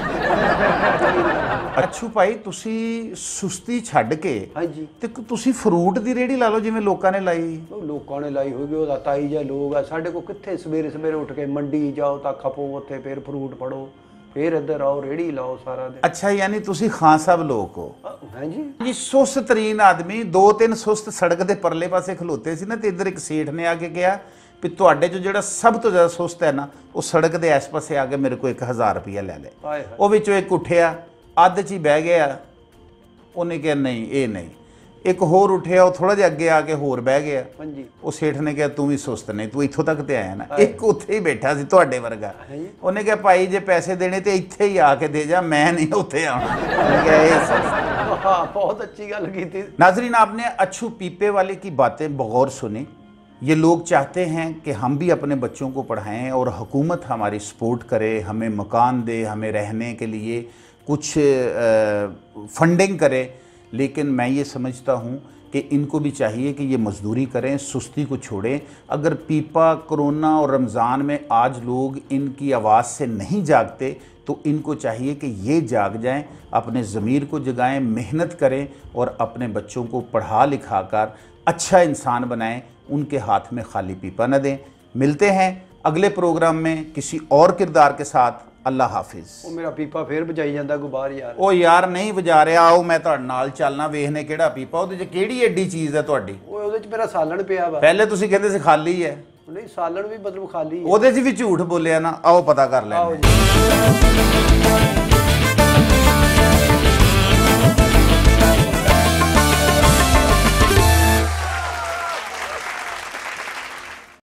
ਅੱਛੂ ਭਾਈ ਤੁਸੀਂ ਸੁਸਤੀ ਛੱਡ ਕੇ ਹਾਂਜੀ ਤੇ ਤੁਸੀਂ ਫਰੂਟ ਦੀ ਰੇਹੜੀ ਲਾ ਲਓ ਜਿਵੇਂ ਲੋਕਾਂ ਨੇ ਲਾਈ। ਉਹ ਲੋਕਾਂ ਨੇ ਲਾਈ ਹੋਈ, ਉਹਦਾ ਤਾਈ ਜਿਹਾ ਲੋਕ ਆ ਸਾਡੇ ਕੋਲ। ਕਿੱਥੇ ਸਵੇਰੇ ਸਵੇਰੇ ਉੱਠ ਕੇ ਮੰਡੀ ਜਾਓ ਤਾਂ ਖਪੋ ਉੱਥੇ, ਫਿਰ ਫਰੂਟ ਫੜੋ, ਫਿਰ ਇੱਧਰ ਆਓ ਰੇਹੜੀ ਲਾਓ ਸਾਰਾ ਦਿਨ। ਅੱਛਾ, ਯਾਨੀ ਤੁਸੀਂ ਖਾਨ ਸਾਹਿਬ ਲੋਕ ਹੋ? ਹਾਂਜੀ ਜੀ। ਸੁਸਤ ਤਰੀਨ ਆਦਮੀ ਦੋ ਤਿੰਨ ਸੁਸਤ ਸੜਕ ਦੇ ਪਰਲੇ ਪਾਸੇ ਖਲੋਤੇ ਸੀ ਨਾ, ਤੇ ਇੱਧਰ ਇੱਕ ਸੇਠ ਨੇ ਆ ਕੇ ਕਿਹਾ ਵੀ ਤੁਹਾਡੇ ਚੋਂ ਜਿਹੜਾ ਸਭ ਤੋਂ ਜ਼ਿਆਦਾ ਸੁਸਤ ਹੈ ਨਾ, ਉਹ ਸੜਕ ਦੇ ਇਸ ਪਾਸੇ ਆ ਕੇ ਮੇਰੇ ਕੋਲ ਇੱਕ ਹਜ਼ਾਰ ਰੁਪਈਆ ਲੈ ਲੈ। ਉਹ ਵਿੱਚੋਂ ਇੱਕ ਉੱਠਿਆ, ਅੱਧ 'ਚ ਹੀ ਬਹਿ ਗਿਆ। ਉਹਨੇ ਕਿਹਾ ਨਹੀਂ ਇਹ ਨਹੀਂ, ਇੱਕ ਹੋਰ ਉੱਠਿਆ ਉਹ ਥੋੜਾ ਜਿਹਾ ਅੱਗੇ ਆ ਕੇ ਹੋਰ ਬਹਿ ਗਿਆ ਹਾਂਜੀ ਉਹ ਸੇਠ ਨੇ ਕਿਹਾ ਤੂੰ ਵੀ ਸੁਸਤ ਨਹੀਂ ਤੂੰ ਇੱਥੋਂ ਤੱਕ ਤੇ ਆਇਆ ਨਾ ਇੱਕ ਉੱਥੇ ਹੀ ਬੈਠਾ ਸੀ ਤੁਹਾਡੇ ਵਰਗਾ ਉਹਨੇ ਕਿਹਾ ਭਾਈ ਜੇ ਪੈਸੇ ਦੇਣੇ ਤੇ ਇੱਥੇ ਹੀ ਆ ਕੇ ਦੇ ਜਾ ਮੈਂ ਨਹੀਂ ਉੱਥੇ ਆਉਣਾ ਉਹਨੇ ਕਿਹਾ ਇਹ हाँ बहुत अच्छी गल की थी। नाजरीन आपने अच्छू पीपे वाले की बातें बगौर सुनी। ये लोग चाहते हैं कि हम भी अपने बच्चों को पढ़ाएं और हुकूमत हमारी सपोर्ट करे, हमें मकान दे, हमें रहने के लिए कुछ फंडिंग करे। लेकिन मैं ये समझता हूँ कि इनको भी चाहिए कि ये मजदूरी करें, सुस्ती को छोड़ें। अगर पीपा कोरोना और रमज़ान में आज लोग इनकी आवाज़ से नहीं जागते तो इनको चाहिए कि ये जाग जाएं, अपने ज़मीर को जगाएं, मेहनत करें और अपने बच्चों को पढ़ा लिखा कर अच्छा इंसान बनाएं, उनके हाथ में खाली पीपा न दें। मिलते हैं अगले प्रोग्राम में किसी और किरदार के साथ। अल्लाह हाफिज़। ਉਹ ਮੇਰਾ ਪੀਪਾ ਫੇਰ ਵਜਾਈ ਜਾਂਦਾ ਕੋਈ ਬਾਹਰ ਯਾਰ। ਉਹ ਯਾਰ ਨਹੀਂ ਵਜਾ ਰਿਹਾ, ਆਓ ਮੈਂ ਤੁਹਾਡੇ ਨਾਲ ਚੱਲਣਾ, ਵੇਖਨੇ ਕਿਹੜਾ ਪੀਪਾ ਉਹਦੇ 'ਚ ਕਿਹੜੀ ਐਡੀ ਚੀਜ਼ ਹੈ ਤੁਹਾਡੀ। ਉਹ ਉਹਦੇ 'ਚ ਮੇਰਾ ਸਾਲਣ ਪਿਆ ਵਾ। ਪਹਿਲੇ ਤੁਸੀਂ ਕਹਿੰਦੇ ਸੀ ਖਾਲੀ ਹੈ। ਨਹੀਂ ਸਾਲਣ ਵੀ ਮਤਲਬ ਖਾਲੀ ਹੈ। ਉਹਦੇ 'ਚ ਵੀ ਝੂਠ ਬੋਲਿਆ ਨਾ, ਆਓ ਪਤਾ ਕਰ ਲੈਂਦੇ।